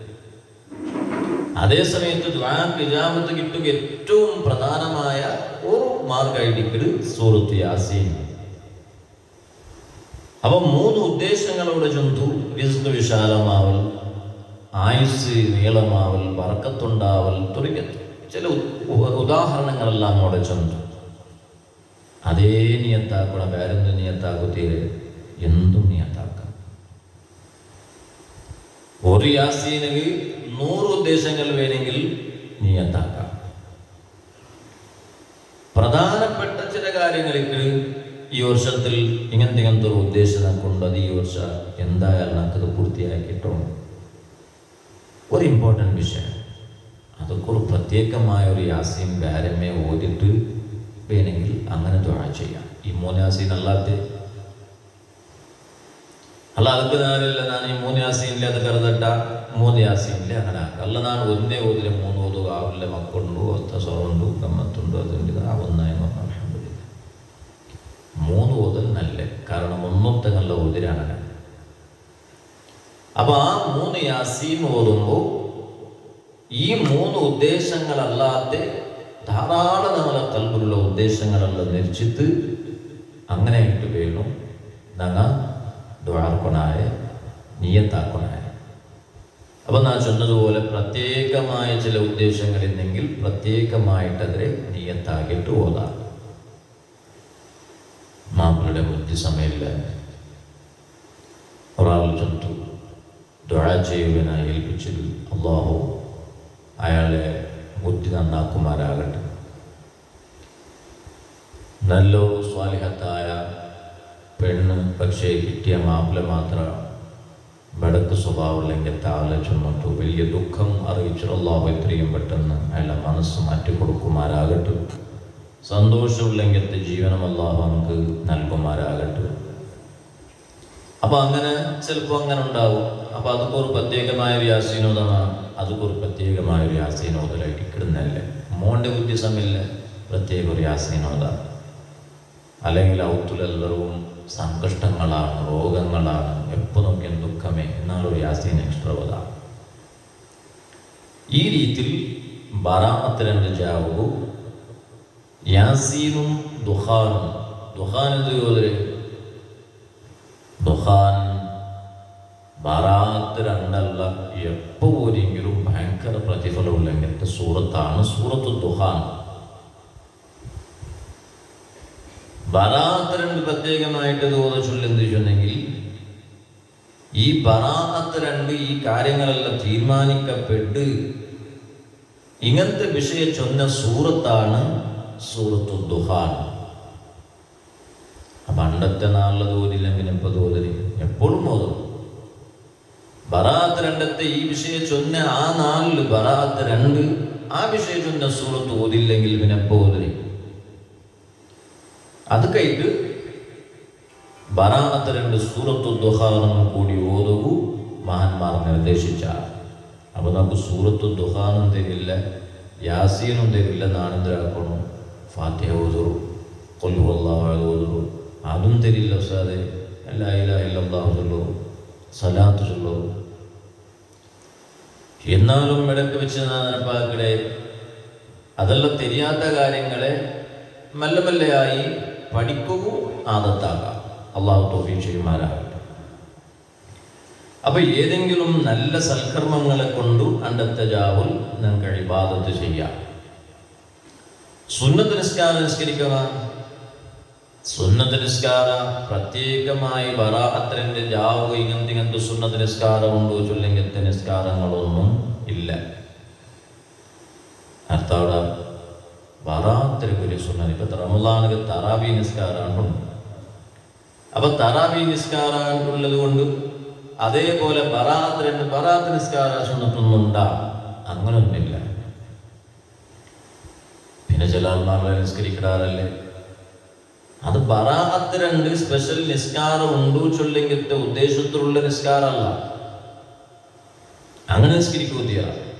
അതേ സമയത്ത് ദുആക്ക് ഇജാബത്ത് കിട്ടുക ഏറ്റവും പ്രധാനമായ ഒരു മാർഗമായിട്ട് സൂറത്ത് യാസീൻ. അപ്പോൾ 3 ഉദ്ദേശങ്ങളോടെ ചൊന്തു. റിസ്ക് വിശാലമാവൽ, ആയുസ് നീളമാവൽ, ബർക്കത്തുണ്ടാവൽ തുടങ്ങിയ ചില ഉദാഹരണങ്ങളെല്ലാം അവിടെ ചൊന്തു. അതേ നിയത്താക്കണം. വേറെന്ത് നിയത്താക്കുത്തീരെ എന്തും നിയത്താക്കാം. ഒരു യാസീനിൽ 100 ഉദ്ദേശങ്ങൾ വേണമെങ്കിൽ നിയത്താക്കാം. പ്രധാനപ്പെട്ട ചില കാര്യങ്ങൾക്ക് ഈ വർഷത്തിൽ ഇങ്ങനത്തെ ഒരു ഉദ്ദേശം കൊണ്ട് അത് ഈ വർഷം എന്തായാലും നമുക്കത് പൂർത്തിയാക്കിയിട്ടും ഒരു ഇമ്പോർട്ടൻ്റ് വിഷയം അതൊക്കെ ഒരു പ്രത്യേകമായ ഒരു യാസീൻ ബാരമേ ഓതിട്ട് വേണമെങ്കിൽ അങ്ങനെ ദുആ ചെയ്യാം. ഈ 3 യാസീൻ അല്ലാതെ ಅದಕ್ಕೆ ನಾನೆಲ್ಲ ನಾನು ಈ 3 ಯಾಸೀನ್ಲೆ ಅದು ಕರೆದಟ್ಟ 3 ಯಾಸೀನ್ಲೆ അങ്ങനെ അല്ല ನಾನು ಒಂದೇ ಓದಿದ್ರೆ 3 ಓದುವ ಅವಲ್ಲೇ ಮಕ್ಕಳು ಹೊತ್ತ ಸೌಂಡು ಗಮ್ಮತ್ತುಂಡು ಅದರಿಂದ ಆ ഒന്നായി അൽഹംദുലില്ലാ 3 ഓതൽ നല്ല കാരണം ഒന്നൊത്തെ നല്ല ഓതിരാണ്. അപ്പോൾ ആ 3 യാസീൻ ഓതുമ്പോൾ ഈ 3 ഉദ്ദേശങ്ങളല്ലാതെ ധാരാളം നമ്മളെ കൽബിലുള്ള ഉദ്ദേശങ്ങളെല്ലാം നിശ്ചിത്ത് അങ്ങനെ ഇട്ട് വേണം ഞങ്ങൾ ദുആർക്കൊണായ നിയത്താക്കൊണായ. അപ്പം ഞാൻ ചൊന്നതുപോലെ പ്രത്യേകമായ ചില ഉദ്ദേശങ്ങളുണ്ടെങ്കിൽ പ്രത്യേകമായിട്ടതിനെ നിയത്താക്കിയിട്ട് ഓതാം. മാപ്പിളുടെ ബുദ്ധി സമയമില്ല ഒരാൾ ചൊന്നു ദുആ ചെയ്യുവാനായി ഏൽപ്പിച്ചത് അല്ലാഹു അയാളെ ബുദ്ധി നന്നാക്കുമാരാകട്ടെ. നല്ലൊരു സ്വാലിഹത്തായ പെണ്ണ് പക്ഷേ കിട്ടിയ മാപ്പിള മാത്രം ബടക്ക് സ്വഭാവമില്ലെങ്കിൽ താഴെ ചൊന്നിട്ടു വലിയ ദുഃഖം അറിയിച്ചിട്ട് അല്ലാഹു എത്രയും പെട്ടെന്ന് അയാളെ മനസ്സ് മാറ്റിക്കൊടുക്കുമാരാകട്ടെ. സന്തോഷമില്ലെങ്കിലത്തെ ജീവനം അല്ലാഹു നമുക്ക് നൽകുമാരാകട്ടെ. അപ്പം അങ്ങനെ ചിലപ്പോൾ അങ്ങനെ ഉണ്ടാവും. അപ്പം അതൊക്കെ ഒരു പ്രത്യേകമായ ഒരു യാസീനോദമാണ്. അതൊക്കെ ഒരു പ്രത്യേകമായ ഒരു യാസീനോദലായിട്ട് ഇടുന്നല്ലേ. മോൻ്റെ ബുദ്ധി സമയമില്ല പ്രത്യേക ഒരു യാസീനോദാണ്. അല്ലെങ്കിൽ ഔത്തുലെല്ലാവരും സങ്കഷ്ടങ്ങളാണ്, രോഗങ്ങളാണ്, എപ്പോൾ നോക്കിയാൽ ദുഃഖമേ എന്നാലൊരു യാസീൻ എക്സ്ട്രാ ഓതാം. ഈ രീതിയിൽ ബറാഅത്ത് ജാവു യാസീനും ദുഖാനും. ദുഖാൻ എന്ത് ചോദര് ദുഖാൻ ബറാഅത്ത് രണ്ടല്ല എപ്പോൾ ഒരെങ്കിലും ഭയങ്കര പ്രതിഫലമുള്ള ഇങ്ങനത്തെ സൂറത്താണ് സൂറത്ത് ദുഖാൻ. ബറാഅത്ത് 2 പ്രത്യേകമായിട്ട് ഓതിച്ചുള്ള ചൊന്നെങ്കിൽ ഈ ബറാഅത്ത് 2 ഈ കാര്യങ്ങളെല്ലാം തീരുമാനിക്കപ്പെട്ട് ഇങ്ങനത്തെ വിഷയം ചൊന്ന സൂറത്താണ് സൂറത്തു ദുഖാൻ. പണ്ടത്തെ നാളിൽ ഓതില്ലെങ്കിൽ എപ്പോൾ ഓതല് എപ്പോഴും ഓതും. ബറാഅത്ത് 2 ഈ വിഷയം ചൊന്ന ആ നാളിൽ ബറാഅത്ത് 2 ആ വിഷയം ചൊന്ന സൂറത്ത് ഓതില്ലെങ്കിൽ പിന്നെ എപ്പോൾ ഓതല് അത് കഴിഞ്ഞിട്ട് ബറാഅത്ത് 2 സൂറത്തു ദുഖാനും കൂടി ഓതുകൂ മഹാന്മാർ നിർദ്ദേശിച്ച. അപ്പോൾ നമുക്ക് സൂറത്തു ദുഖാനും തരില്ല, യാസീനും തരില്ല, നാണെന്തരാക്കണം ഫാത്തിഹ ഓതുറു, ഖുൽ ഹുവല്ലാഹു അഹദ് ഓതുറു, അതും തരില്ല. ഉസ്താദേ ലാ ഇലാഹ ഇല്ലല്ലാഹു ചൊല്ലൂ, സലാത്ത് ചൊല്ലൂ. എന്നാലും ഇടയ്ക്ക് വെച്ച് നടപ്പാക്കടെ അതെല്ലാം தெரியாത്ത കാര്യങ്ങളെ മെല്ലെ മെല്ലെയായി പഠിക്കുകയും ആദത്താകാം. അള്ളാഹു തൗഫീഖ് ചെയ്യുമാറാകട്ടെ. അപ്പൊ ഏതെങ്കിലും നല്ല സൽക്കർമ്മങ്ങളെ കൊണ്ടു അണ്ടത്തെ ജാവുൽ നിങ്ങൾക്ക് ഇബാദത്ത് ചെയ്യാം. സുന്നത്ത് നിസ്കാരം നിസ്കരിക്കുക. സുന്നത്ത് നിസ്കാരം പ്രത്യേകമായി ബറാഅത്ത് ജാവു ഇങ്ങനത്തെ സുന്നത്ത് നിസ്കാരം ഉണ്ടോ ചൊല്ലിങ്ങനത്തെ നിസ്കാരങ്ങളൊന്നും ഇല്ല. അർത്ഥവിടെ ബറാഅത്തിലെ സുന്നത്ത്. ഇപ്പം റമളാനിൽ തറാവി നിസ്കാരമാണ്. അപ്പം തറാവി നിസ്കാരമുള്ളത് കൊണ്ട് അതേപോലെ ബറാഅത്ത് നിസ്കാര സുന്നത്തൊന്നുണ്ടാ അങ്ങനൊന്നുമില്ല. പിന്നെ ചില ആൾമാരെ നിസ്കരിക്കാറല്ലേ, അത് ബറാഅത്ത് 2 സ്പെഷ്യൽ നിസ്കാരം ഉണ്ടോ ചൊല്ലിങ്ങത്തെ ഉദ്ദേശത്തിലുള്ള നിസ്കാരമല്ല. അങ്ങനെ നിസ്കരിക്കുക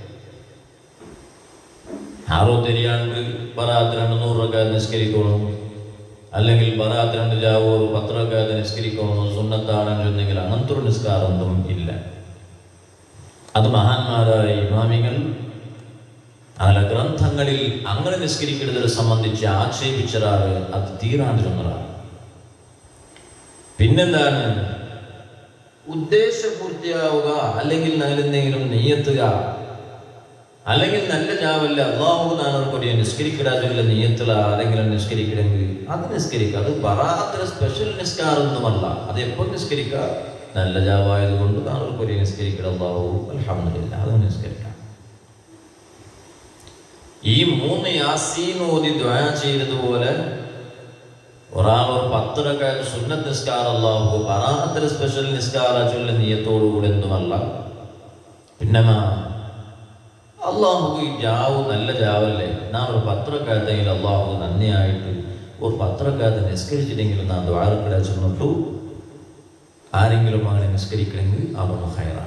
ആരോ തെരിയാണ്ട് ബറാഅത്ത് 2 100 റക്അത്ത് നിസ്കരിക്കണം, അല്ലെങ്കിൽ ബറാഅത്ത് 2 ജാവോ 10 റക്അത്ത് നിസ്കരിക്കണം സുന്നത്താണെന്ന് ചൊന്നെങ്കിൽ അങ്ങനത്തെ ഒരു നിസ്കാരമൊന്നും ഇല്ല. അത് മഹാന്മാരായ ഇമാമികൾ അങ്ങനെ ഗ്രന്ഥങ്ങളിൽ അങ്ങനെ നിസ്കരിക്കുന്നതിനെ സംബന്ധിച്ച് ആക്ഷേപിച്ചതാണ്. അത് തീരാണ്ട് ചൊന്നതാണ്. പിന്നെന്താണ് ഉദ്ദേശപൂർത്തിയാവുക, അല്ലെങ്കിൽ എന്തെങ്കിലും നെയ്യത്തുക, അല്ലെങ്കിൽ നല്ല ജാവല്ല അള്ളാഹു നാളെ നിസ്കരിക്കിടാതില്ല നെയ്യത്തുള്ള ആരെങ്കിലും നിസ്കരിക്കണമെങ്കിൽ അത് നിസ്കരിക്കുക. അത് ബറാഅത്തിന് സ്പെഷ്യൽ നിസ്കാരമൊന്നുമല്ല. അത് എപ്പോൾ നിസ്കരിക്കുക, നല്ല ജാവായത് കൊണ്ട് നാളെ നിസ്കരിക്കുക. അള്ളാഹു അൽഹംദുലില്ലാ അത് നിസ്കരിക്കാം. ഈ 3 യാസീൻ ഓതി ദുആ ചെയ്തതുപോലെ ഒരാൾ ഒരു 10 റക്അത്ത് സുന്നത്ത് നിസ്കാരം അല്ലാഹു ബറാഅത്തിൽ സ്പെഷ്യൽ നിസ്കാരം ചൊല്ലി നിയത്തോടുകൂടെ എന്തുമല്ല. പിന്നെ അള്ളാഹു ഈ ജാവ് നല്ല ജാവല്ലേ, നാം ഒരു 10 റക്അത്തെങ്കിലും അള്ളാഹു നന്ദിയായിട്ട് ഒരു 10 റക്അത്ത് നിസ്കരിച്ചിട്ടെങ്കിലും നാം ദ്വാരക്കിടെ ചെന്നിട്ടു ആരെങ്കിലും അങ്ങനെ നിസ്കരിക്കണമെങ്കിൽ അതൊന്ന് ഹൈറാണ്.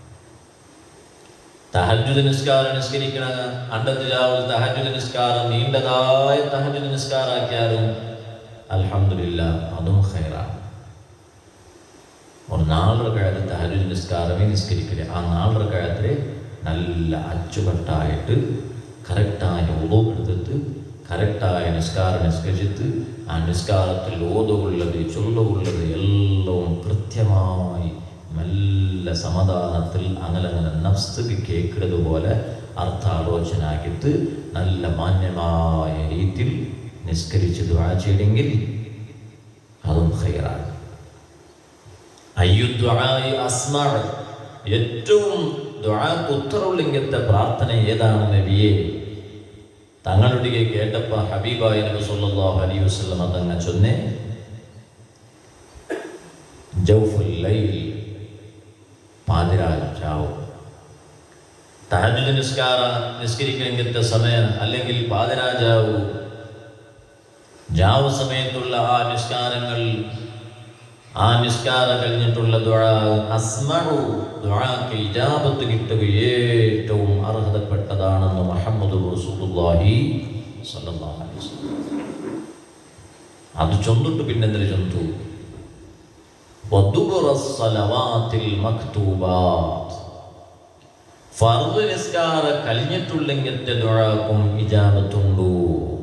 തഹജ്ജുദ് നിസ്കാരം നിസ്കരിക്കണ അണ്ടത്ത് ജാവൽ തഹജ്ജുദ് നിസ്കാരം നീണ്ടതായ തഹജ്ജുദ് നിസ്കാരാക്കിയാലും അൽഹംദുലില്ലാ അതും ഹൈറാണ്. ഒരു 4 റക്അത്ത് തഹജ്ജുദ് നിസ്കാരമേ നിസ്കരിക്കല്. ആ 4 റക്അത്തിൽ നല്ല അച്ചുകെട്ടായിട്ട് കറക്റ്റായ ഉളൂ എടുത്തിട്ട് കറക്റ്റായ നിസ്കാരം നിസ്കരിച്ചിട്ട് ആ നിസ്കാരത്തിൽ ഓതുള്ളത് ചൊല്ലുള്ളത് എല്ലാം കൃത്യമായി നല്ല സമാധാനത്തിൽ അങ്ങനെ നഫ്സിക്ക് കേൾക്കുന്നതുപോലെ അർത്ഥാലോചന ആക്കിയിട്ട് നല്ല മാന്യമായ രീതിയിൽ നിസ്കരിച്ച് ദുആ ചെയ്തെങ്കിൽ അതും ഖൈറാണ്. അയ്യുദ്ദുആഇ അസ്മഅ, ഏറ്റവും ദുആക്ക് ഉത്തരവുള്ളത്തെ പ്രാർത്ഥന ഏതാണ് നബിയെ? തങ്ങളുടെ കേട്ടപ്പോൾ ഹബീബായ നബി സല്ലല്ലാഹു അലൈഹി വസല്ലം തങ്ങൾ ചൊന്നേ, ജൗഫുൽ ലൈൽ, പാതിരാജാവ് തഹജ്ജുദ് നിസ്കരിക്കണമെങ്കിലത്തെ സമയം അല്ലെങ്കിൽ പാതിരാജാവ് ജാവ് സമയത്തുള്ള ആ നിസ്കാരങ്ങൾ, ആ നിസ്കാരം കഴിഞ്ഞിട്ടുള്ള ദുആ അസ്മഉ, ദുആക്ക് ഇജാബത്ത് കിട്ടുക ഏറ്റവും അർഹതപ്പെട്ടതാണെന്ന് മുഹമ്മദ് റസൂലുള്ളാഹി സ്വല്ലല്ലാഹു അലൈഹി വസല്ലം. അത് ചൊന്നിട്ട് പിന്നെ എന്തിനു ചൊന്നു? വദുബറസ് സലവാത്തിൽ മക്തൂബാത്ത്, ഫർദ് നിസ്കാരം കഴിഞ്ഞിട്ടുള്ളെങ്കിലത്തെ ദുആക്കും ഇജാബത്തുണ്ടോ?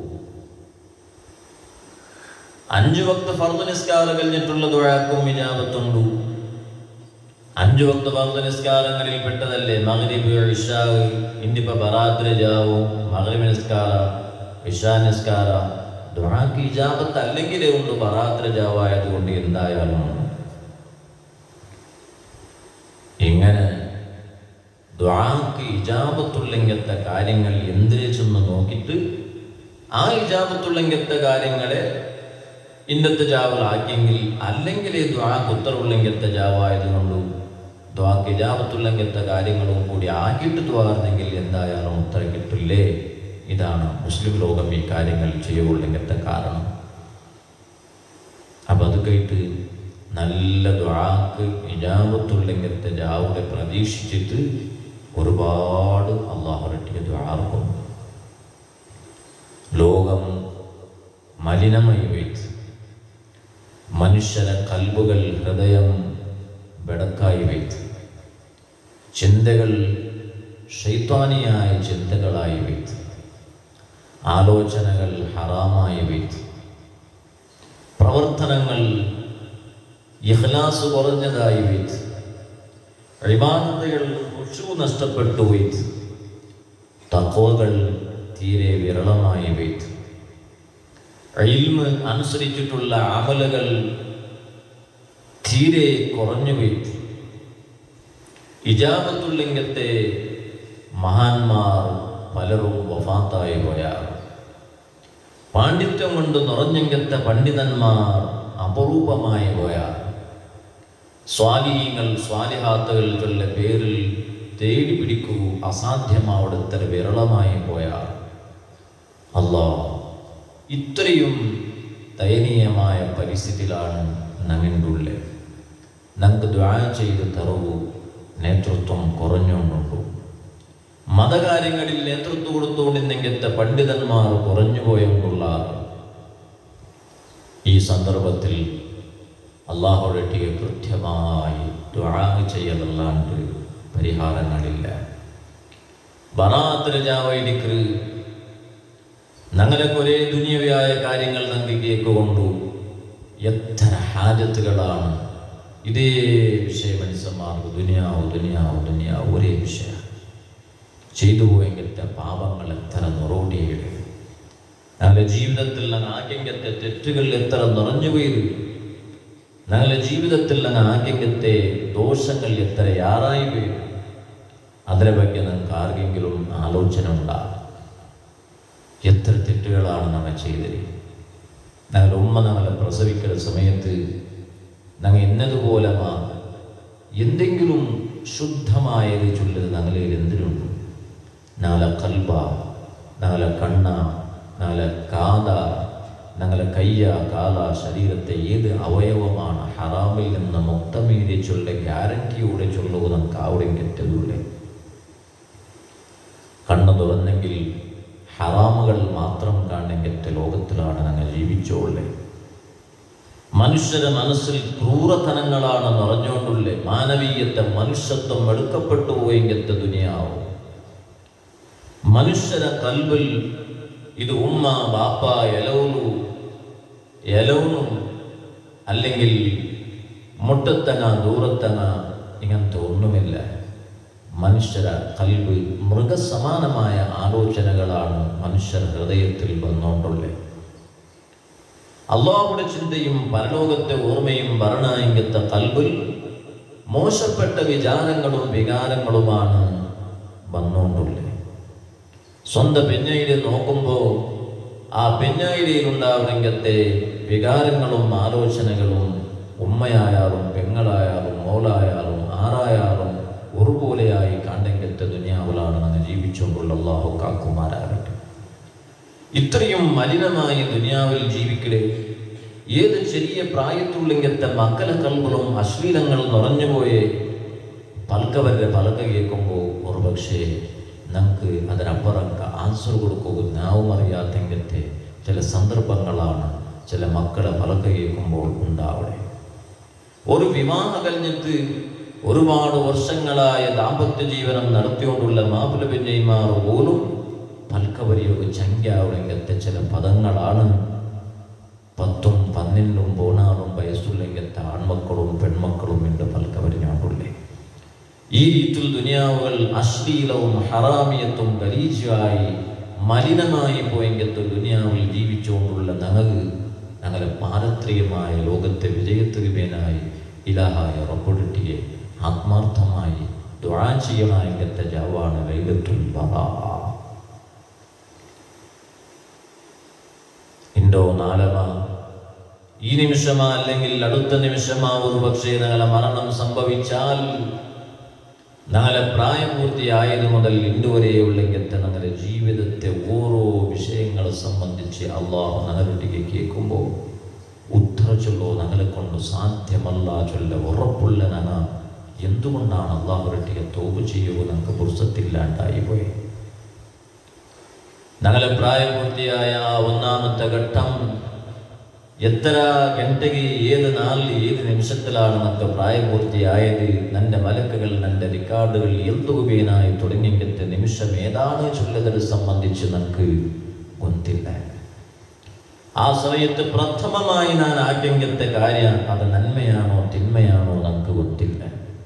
5 വക്ത് ഫർദ് നിസ്കാരം കഴിഞ്ഞിട്ടുള്ള ദുആക്കും ഇജാബത്തുണ്ടു. 5 വക്ത് ഫർദ് നിസ്കാരങ്ങളിൽ പെട്ടതല്ലേ മഗ്രിബ്, ഇശാ, ഇന്നിപ്പോ ബറാത്ത് ജാവു, മഗ്രിബ് നിസ്കാരം, ഇശാ നിസ്കാരം. ദുആക്ക് ഇജാബത്ത് അല്ലെങ്കിലേ ഉണ്ട്, ബറാത്ത് ജാവായതുകൊണ്ട് എന്തായാലും. ഇങ്ങനെ ദുആക്ക് ഇജാബത്തുള്ളെങ്കിലത്തെ കാര്യങ്ങൾ എന്തിനെ ചെന്ന് നോക്കിയിട്ട് ആ ഇജാബത്തുള്ളെങ്കിലത്തെ കാര്യങ്ങളെ ഇന്നത്തെ ജാവലാക്കിയെങ്കിൽ, അല്ലെങ്കിൽ ദുആക്ക് ഉത്തരവുള്ളെങ്കിലത്തെ ജാവായതുകൊണ്ടും ദുആക്ക് ഇജാബത്തുള്ളെങ്കിലത്തെ കാര്യങ്ങളും കൂടി ആക്കിയിട്ട് ദുആർന്നെങ്കിൽ എന്തായാലും ഉത്തരം കിട്ടില്ലേ? ഇതാണ് മുസ്ലിം ലോകം ഈ കാര്യങ്ങൾ ചെയ്യുള്ളെങ്കിലത്തെ കാരണം. അപ്പം അത് കേട്ട് നല്ല ദുആക്ക് ഇജാബത്തുള്ളെങ്കിലത്തെ ജാവുടെ പ്രതീക്ഷിച്ചിട്ട് ഒരുപാട് അള്ളാഹുരട്ടിയ ദുആർക്കും. ലോകം മലിനമായി വയ്ത്ത്, മനുഷ്യരെ കൽബുകൾ ഹൃദയം ബെടക്കായി വയ്ത്ത്, ചിന്തകൾ ശൈത്വാനിയായ ചിന്തകളായി വയ്ത്ത്, ആലോചനകൾ ഹറാമായി വയ്ത്ത്, പ്രവർത്തനങ്ങൾ ഇഖ്ലാസ് കുറഞ്ഞതായി വയ്ത്ത്, ഇബാദത്തുകൾ ഖുശൂ നഷ്ടപ്പെട്ടു വയ്ത്ത്, തഖ്വകൾ തീരെ വിരളമായി വയ്ത്ത്, ഇൽമ് അനുസരിച്ചിട്ടുള്ള അമലുകൾ തീരെ കുറഞ്ഞു വയ്ത്ത്, ഇജാബത്തുള്ളെങ്കിലത്തെ മഹാന്മാർ പലരും വഫാത്തായി പോയാർ, പാണ്ഡിത്യം കൊണ്ട് നിറഞ്ഞെങ്കിലത്തെ പണ്ഡിതന്മാർ അപരൂപമായി പോയാർ, സ്വാലിഹീങ്ങൾ സ്വാലിഹാത്തുകളുടെ പേരിൽ തേടി പിടിക്കൂ അസാധ്യമാവിടുത്തെ വിരളമായി പോയാർ. അല്ലാഹ്, ഇത്രയും ദയനീയമായ പരിസ്ഥിതിയിലാണ് ഞങ്ങളുടെ. ഞങ്ങൾക്ക് ദുആ ചെയ്ത് തറവു നേതൃത്വം കുറഞ്ഞുകൊണ്ടുണ്ടു. മതകാര്യങ്ങളിൽ നേതൃത്വം കൊടുത്തുകൊണ്ടിരുന്നെങ്കിലത്തെ പണ്ഡിതന്മാർ കുറഞ്ഞുപോയുള്ള ഈ സന്ദർഭത്തിൽ അള്ളാഹുവിൻ്റെ കൃത്യമായി ദുആ ചെയ്യലല്ലാണ്ട് പരിഹാരങ്ങളില്ല. ബറാഅത്ത് ജാവയിലേക്ക് ഞങ്ങളെ ഒരേ ദുനിയവയായ കാര്യങ്ങൾ ഞങ്ങൾക്ക് കേൾക്കൊണ്ടു എത്ര ഹാജത്തുകളാണ്. ഇതേ വിഷയം മനുഷ്യന്മാർക്ക് ദുനിയാവ് ദുനിയാവ് ദുനിയാവ് ഒരേ വിഷയം. ചെയ്തു പോയെങ്കിലത്തെ പാപങ്ങൾ എത്ര നിറോടിയത്, ഞങ്ങളുടെ ജീവിതത്തിൽ ഞങ്ങൾ ആദ്യത്തെ തെറ്റുകൾ എത്ര നിറഞ്ഞു പോയത്, ഞങ്ങളുടെ ജീവിതത്തിൽ ഞങ്ങൾ ആദ്യത്തെ ദോഷങ്ങൾ എത്ര യാറായി പോയത്, അതിനെ പറ്റി ഞങ്ങൾക്ക് ആർക്കെങ്കിലും ആലോചന ഉണ്ടാകും. എത്ര തെറ്റുകളാണ് നമ്മൾ ചെയ്തത്. ഞങ്ങളുടെ ഉമ്മ ഞങ്ങളെ പ്രസവിക്കുന്ന സമയത്ത് ഞങ്ങൾ എന്നതുപോലെ എന്തെങ്കിലും ശുദ്ധമായത് ചൊല്ലത് ഞങ്ങളിൽ എന്തിനുണ്ട്? ഞങ്ങളെ കൽബ, ഞങ്ങളെ കണ്ണ, ഞങ്ങളെ കാത, ഞങ്ങളെ കയ്യ, കാല, ശരീരത്തെ ഏത് അവയവമാണ് ഹറാമിൽ നിന്ന് മുക്തമീതി ചൊല്ല ഗ്യാരണ്ടിയോടെ ചൊല്ലുക നമുക്ക് അവിടെ കെറ്റതൂല്ലേ. കണ്ണു തുറന്നെങ്കിൽ ഹറാമുകൾ മാത്രം കാണുകറ്റ ലോകത്തിലാണ് ഞങ്ങൾ ജീവിച്ചോളേ. മനുഷ്യരുടെ മനസ്സിൽ ക്രൂരതനങ്ങളാണ് നിറഞ്ഞുകൊണ്ടുള്ളേ. മാനവീയത്തെ മനുഷ്യത്വം എടുക്കപ്പെട്ടു പോയെങ്കത്തെ ദുനിയാവും. മനുഷ്യരെ കൽബിൽ ഇത് ഉമ്മ ബാപ്പ എലവനും അല്ലെങ്കിൽ മുട്ടത്തങ്ങ ദൂരത്തങ്ങ ഇങ്ങനത്തെ ഒന്നുമില്ല. മനുഷ്യര കൽബ് മൃഗസമാനമായ ആലോചനകളാണ് മനുഷ്യർ ഹൃദയത്തിൽ വന്നുകൊണ്ടുള്ളത്. അള്ളാഹുടെ ചിന്തയും പരലോകത്തെ ഓർമ്മയും ഭരണായങ്കത്തെ കൽബിൽ മോശപ്പെട്ട വിചാരങ്ങളും വികാരങ്ങളുമാണ് വന്നുകൊണ്ടുള്ളത്. സ്വന്തം പെഞ്ഞയില് നോക്കുമ്പോൾ ആ പെഞ്ഞയിലുണ്ടാവണമെങ്കത്തെ വികാരങ്ങളും ആലോചനകളും ഉമ്മയായാലും പെങ്ങളായാലും മോളായാലും ആറായാലും ഒരുപോലെയായി കണ്ടെങ്കത്തെ ദുനിയാവിലാണ് നമ്മൾ ജീവിച്ചുകൊണ്ടുള്ള. അല്ലാഹു കാക്കുമാരാകട്ടെ. ഇത്രയും മലിനമായ ദുനിയാവിൽ ജീവിക്കലേ ഏത് ചെറിയ പ്രായത്തുള്ളെങ്കത്തെ മക്കളെ കൽബിലും അശ്ലീലങ്ങൾ നിറഞ്ഞുപോയേ പൽക്കവരുടെ പലക കേൾക്കുമ്പോൾ ഒരുപക്ഷേ നമുക്ക് അതിനപ്പുറം ആൻസർ കൊടുക്കുക നാവും അറിയാത്തെങ്കത്തെ ചില സന്ദർഭങ്ങളാണ് ചില മക്കളെ പലക കേൾക്കുമ്പോൾ ഉണ്ടാവണേ. ഒരു വിവാഹം കഴിഞ്ഞിട്ട് ഒരുപാട് വർഷങ്ങളായ ദാമ്പത്യ ജീവനം നടത്തിക്കൊണ്ടുള്ള മാപ്പിള പെഞ്ഞൈമാർ പോലും പൽക്കവരിയൊക്കെ ചങ്കാവുടെങ്കത്തെ ചില പദങ്ങളാണ് 10ഉം 12ഉം 16ഉം വയസ്സുള്ളെങ്കത്തെ ആൺമക്കളും പെൺമക്കളും എൻ്റെ പൽക്കവരിഞ്ഞോണ്ടുള്ളേ. ഈ രീതിയിൽ ദുനിയാവുകൾ അശ്ലീലവും ഹറാമിയത്തും ഗലീജായി മലിനമായി പോയെങ്കത്തെ ദുനിയാവിൽ ജീവിച്ചുകൊണ്ടുള്ള ഞങ്ങളെ പാരത്രികമായ ലോകത്തെ വിജയത്തിനുമേനായി ഇലാഹായ റബ്ബുടിയെ ആത്മാർത്ഥമായി ദുആ ചെയ്യണമെങ്കത്തെ ജവാണ് ലൈലത്തുൽ ബറാ. ഇൻഡോ നാലമാ ഈ നിമിഷമാ അല്ലെങ്കിൽ അടുത്ത നിമിഷമാ ഒരു പക്ഷേ ഞങ്ങളെ മരണം സംഭവിച്ചാൽ ഞങ്ങളെ പ്രായപൂർത്തിയായത് മുതൽ ഇന്നുവരെയുള്ളെങ്കത്തെ ഞങ്ങളുടെ ജീവിതത്തെ ഓരോ വിഷയങ്ങളെ സംബന്ധിച്ച് അള്ളാഹു ഞങ്ങളുടെ കേൾക്കുമ്പോൾ ഉത്തര ചൊല്ലോ ഞങ്ങളെ കൊണ്ട് സാധ്യമല്ല ചൊല്ല ഉറപ്പുള്ള ഞങ്ങ എന്തുകൊണ്ടാണ് അള്ളാഹുരട്ടിയെ തോപ് ചെയ്യുക ഞങ്ങൾക്ക് പുസ്തകത്തില്ലാണ്ടായി പോയി. ഞങ്ങളെ പ്രായപൂർത്തിയായ ഒന്നാമത്തെ ഘട്ടം എത്ര ഗണ്ടകി ഏത് നാളിൽ ഏത് നിമിഷത്തിലാണ് നമുക്ക് പ്രായപൂർത്തിയായത്, നന്റെ മലക്കുകൾ നന്റെ റിക്കാർഡുകൾ എന്തുകേനായി തുടങ്ങിയത്തെ നിമിഷം ഏതാണ് ചൊല്ലതിനെ സംബന്ധിച്ച് നമുക്ക് ഗൊന്തില്ല. ആ സമയത്ത് പ്രഥമമായി ഞാൻ ആഗ്രഹത്തെ കാര്യം അത് നന്മയാണോ തിന്മയാണോ നമുക്ക് ഗൊന്തില്ല.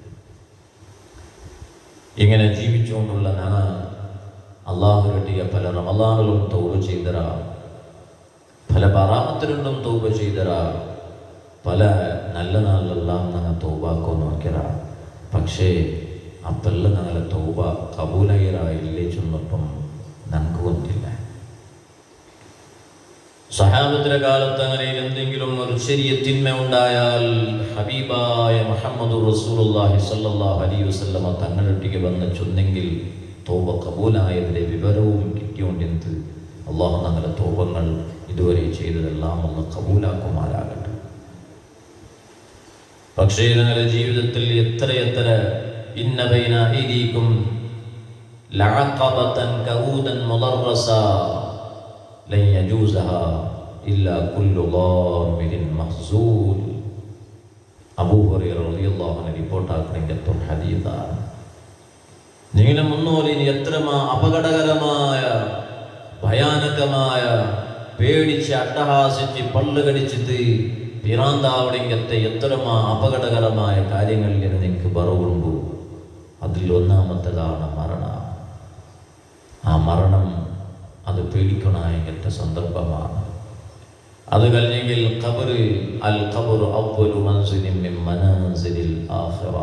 ഇങ്ങനെ ജീവിച്ചുകൊണ്ടുള്ള ഞാൻ അള്ളാഹുരട്ടിയ പല റമളാനുകളും തൗബ ചെയ്തരാ, പല ബറാഅത്തിലും തൗബ ചെയ്തരാ, പല നല്ല നാളിലെല്ലാം ഞങ്ങൾ തൗബാക്കോ നോക്കിയറാ. പക്ഷേ അപ്പെല്ലാം ഞങ്ങളെ തൗബ കബൂലായില്ലേ ചെന്നപ്പം ഞങ്ങൾക്ക് വന്നില്ല. സഹാബത്തിന്റെ കാലത്ത് അങ്ങനെ എന്തെങ്കിലും ഒരു ചെറിയ തിന്മ ഉണ്ടായാൽ ഹബീബായ മുഹമ്മദ് റസൂലുള്ളാഹി സ്വല്ലല്ലാഹു അലൈഹി വസല്ലമ തങ്ങളൊട്ടിക്ക് വന്ന് ചൊന്നെങ്കിൽ തൗബ കബൂലായതിന്റെ വിവരവും കിട്ടിയോണ്ടെന്ത് അള്ളാഹു ഞങ്ങളുടെ തൗബങ്ങൾ ഇതുവരെ ചെയ്തതെല്ലാം ഒന്ന് കബൂലാക്കുമാരാകട്ടെ. പക്ഷേ ഞങ്ങളുടെ ജീവിതത്തിൽ എത്രയെത്ര ഇന്ന ബൈന അയ്ദീകും ലഅഖബതൻ കഊദൻ മുദറസ ലൻ യജൂസഹാ ഇല്ലാ കുല്ലു ളാമിരിൻ മഹ്സൂൽ. അബൂ ഹുറൈറ റളിയല്ലാഹു അൻഹു റിപ്പോർട്ടാക്കുന്ന ഹദീസാണ്. നിങ്ങളുടെ മുന്നോട്ട് ഇനി എത്ര അപകടകരമായ ഭയാനകമായ പേടിച്ച് അട്ടഹാസിച്ച് പള്ളു കടിച്ചിട്ട് പിറാന്താവടെങ്കത്തെ എത്രമാ അപകടകരമായ കാര്യങ്ങളിൽ നിങ്ങൾക്ക് ബറവുണ്ടു. അതിൽ ഒന്നാമത്തേതാണ് മരണം. ആ മരണം അത് പേടിക്കണായത്തെ സന്ദർഭമാണ്. അത് കഴിഞ്ഞെങ്കിൽ ഖബറ്, അൽ ഖബറു അവ്വലു മൻസിലിൻ മിൻ മനാസിലിൽ ആഖിറ.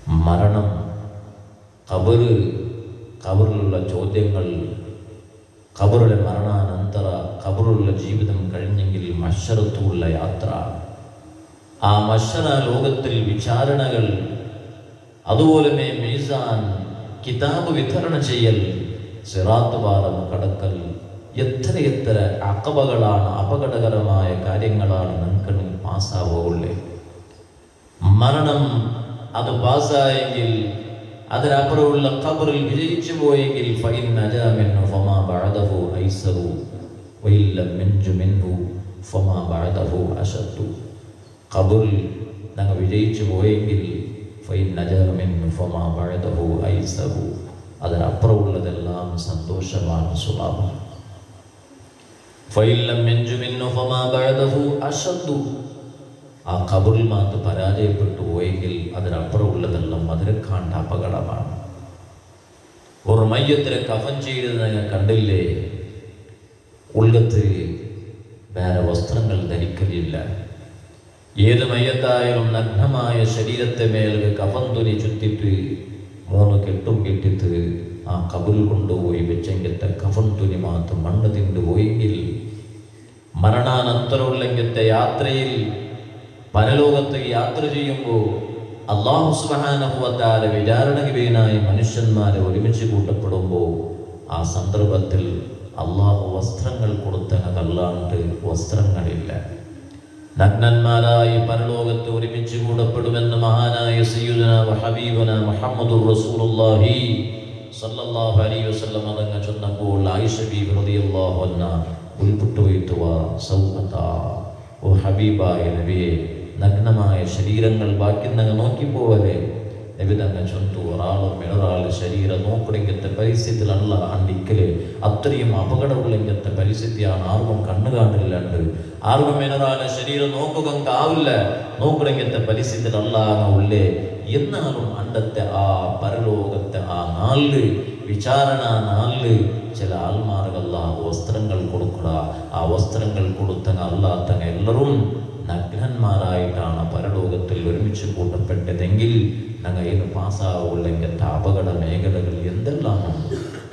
മരണം, ഖബറിലുള്ള ചോദ്യങ്ങൾ, ഖബറിലെ മരണാനന്തര ഖബറുള്ള ജീവിതം കഴിഞ്ഞെങ്കിൽ മഹ്ശറത്തുള്ള യാത്ര, ആ മഹ്ശറ ലോകത്തിൽ വിചാരണകൾ, അതുപോലെ മീസാൻ, കിതാബ് വിതരണം ചെയ്യൽ, സിറാത്ത് പാലം കടക്കൽ, എത്ര അഖബകളാണ്, അപകടകരമായ കാര്യങ്ങളാണ് നമുക്ക് പാസ്സാവുള്ളേ. മരണം അത് പാസ്സായെങ്കിൽ, അതിനപ്പുറമുള്ള ഖബറിൽ വിജയിച്ചു പോയെങ്കിൽ ഫഇൻ നജാ മിൻഹു ഫമാ ബഅദഹു ഐസറു വഇല്ലം യൻജു മിൻഹു ഫമാ ബഅദഹു അശദ്ദു. ഖബറിൽ ഞങ്ങൾ വിജയിച്ചു പോയെങ്കിൽ ഫഇൻ നജാ മിൻഹു ഫമാ ബഅദഹു ഐസറു, അതിനപ്പുറമുള്ളതെല്ലാം സന്തോഷമാണ്, സുഖമാണ്. ഫഇല്ലം യൻജു മിൻഹു ഫമാ ബഅദഹു അശദ്ദു, ആ ഖബറിൽ മാത്രം പരാജയപ്പെട്ടു പോയെങ്കിൽ അതിനപ്പുറമുള്ളതെല്ലാം അതിനെക്കാണ്ട അപകടമാണ്. ഒരു മയ്യത്തിനെ കഫൻ ചെയ്തത് നിങ്ങൾ കണ്ടില്ലേ? ഉള്ളത്ത് വേറെ വസ്ത്രങ്ങൾ ധരിക്കലില്ല. ഏത് മയ്യത്തായാലും നഗ്നമായ ശരീരത്തെ മേൽ കഫൻ തുണി ചുറ്റിട്ട് 3 കെട്ടും കെട്ടിട്ട് ആ ഖബറിൽ കൊണ്ടുപോയി വെച്ചെങ്കിലത്തെ കഫൻ തുണി മാത്രം മണ്ണ് തിണ്ടുപോയെങ്കിൽ മരണാനന്തരമുള്ളെങ്കിലത്തെ യാത്രയിൽ, പരലോകത്ത് യാത്ര ചെയ്യുമ്പോൾ അല്ലാഹു സുബ്ഹാനഹു വ തആല വിചാരണയ്ക്കായി മനുഷ്യന്മാരെ ഒരുമിച്ച് കൂട്ടപ്പെടുമ്പോൾ ആ സന്ദർഭത്തിൽ അല്ലാഹു വസ്ത്രങ്ങൾ കൊടുത്തതല്ലാണ്ട് വസ്ത്രങ്ങളില്ല. നഗ്നന്മാരായി പരലോകത്ത് ഒരുമിച്ച് കൂടപ്പെടുമെന്ന് മഹാനായ സയ്യിദുനാ വ ഹബീബുനാ മുഹമ്മദുർ റസൂലുള്ളാഹി സല്ലല്ലാഹു അലൈഹി വസല്ലം അതങ്ങ് ചൊന്നപ്പോൾ ആയിഷ ബീവി റളിയല്ലാഹു അൻഹാ ഉൾപ്പെട്ടുപോയിട്ടു സൗഖത്താ, ഓ ഹബീബായ നബിയെ, നഗ്നമായ ശരീരങ്ങൾ ബാക്കി നിങ്ങൾ നോക്കിപ്പോവരെ. നബി തങ്ങൾ ചൊന്തു, ഒരാളും ശരീരം നോക്കണമെങ്കിലത്തെ പരിസ്ഥിതിയിലല്ല അണ്ടിക്കല്, അത്രയും അപകടമുള്ളെങ്കിലത്തെ പരിസ്ഥിതിയാണ്. ആർക്കും കണ്ണു കാണില്ലാണ്ട്, ആർക്കും ഒരാളെ ശരീരം നോക്കുകയാവില്ല, നോക്കണമെങ്കിലത്തെ പരിസ്ഥിതിയിലല്ല ഉള്ളേ. എന്നാലും അണ്ടത്തെ ആ പരലോകത്തെ ആ നാളില്, വിചാരണ നാളില് ചില ആൾമാർക്കല്ല വസ്ത്രങ്ങൾ കൊടുക്കുക. ആ വസ്ത്രങ്ങൾ കൊടുത്തങ്ങ അല്ലാത്തങ്ങ എല്ലാവരും നഗ്നന്മാരായിട്ടാണ് പരലോകത്തിൽ ഒരുമിച്ച് കൂട്ടപ്പെട്ടതെങ്കിൽ ഞങ്ങൾ ഏത് പാസ്സാവുള്ളെങ്കിൽ അപകട മേഖലകൾ എന്തെല്ലാമാണ്.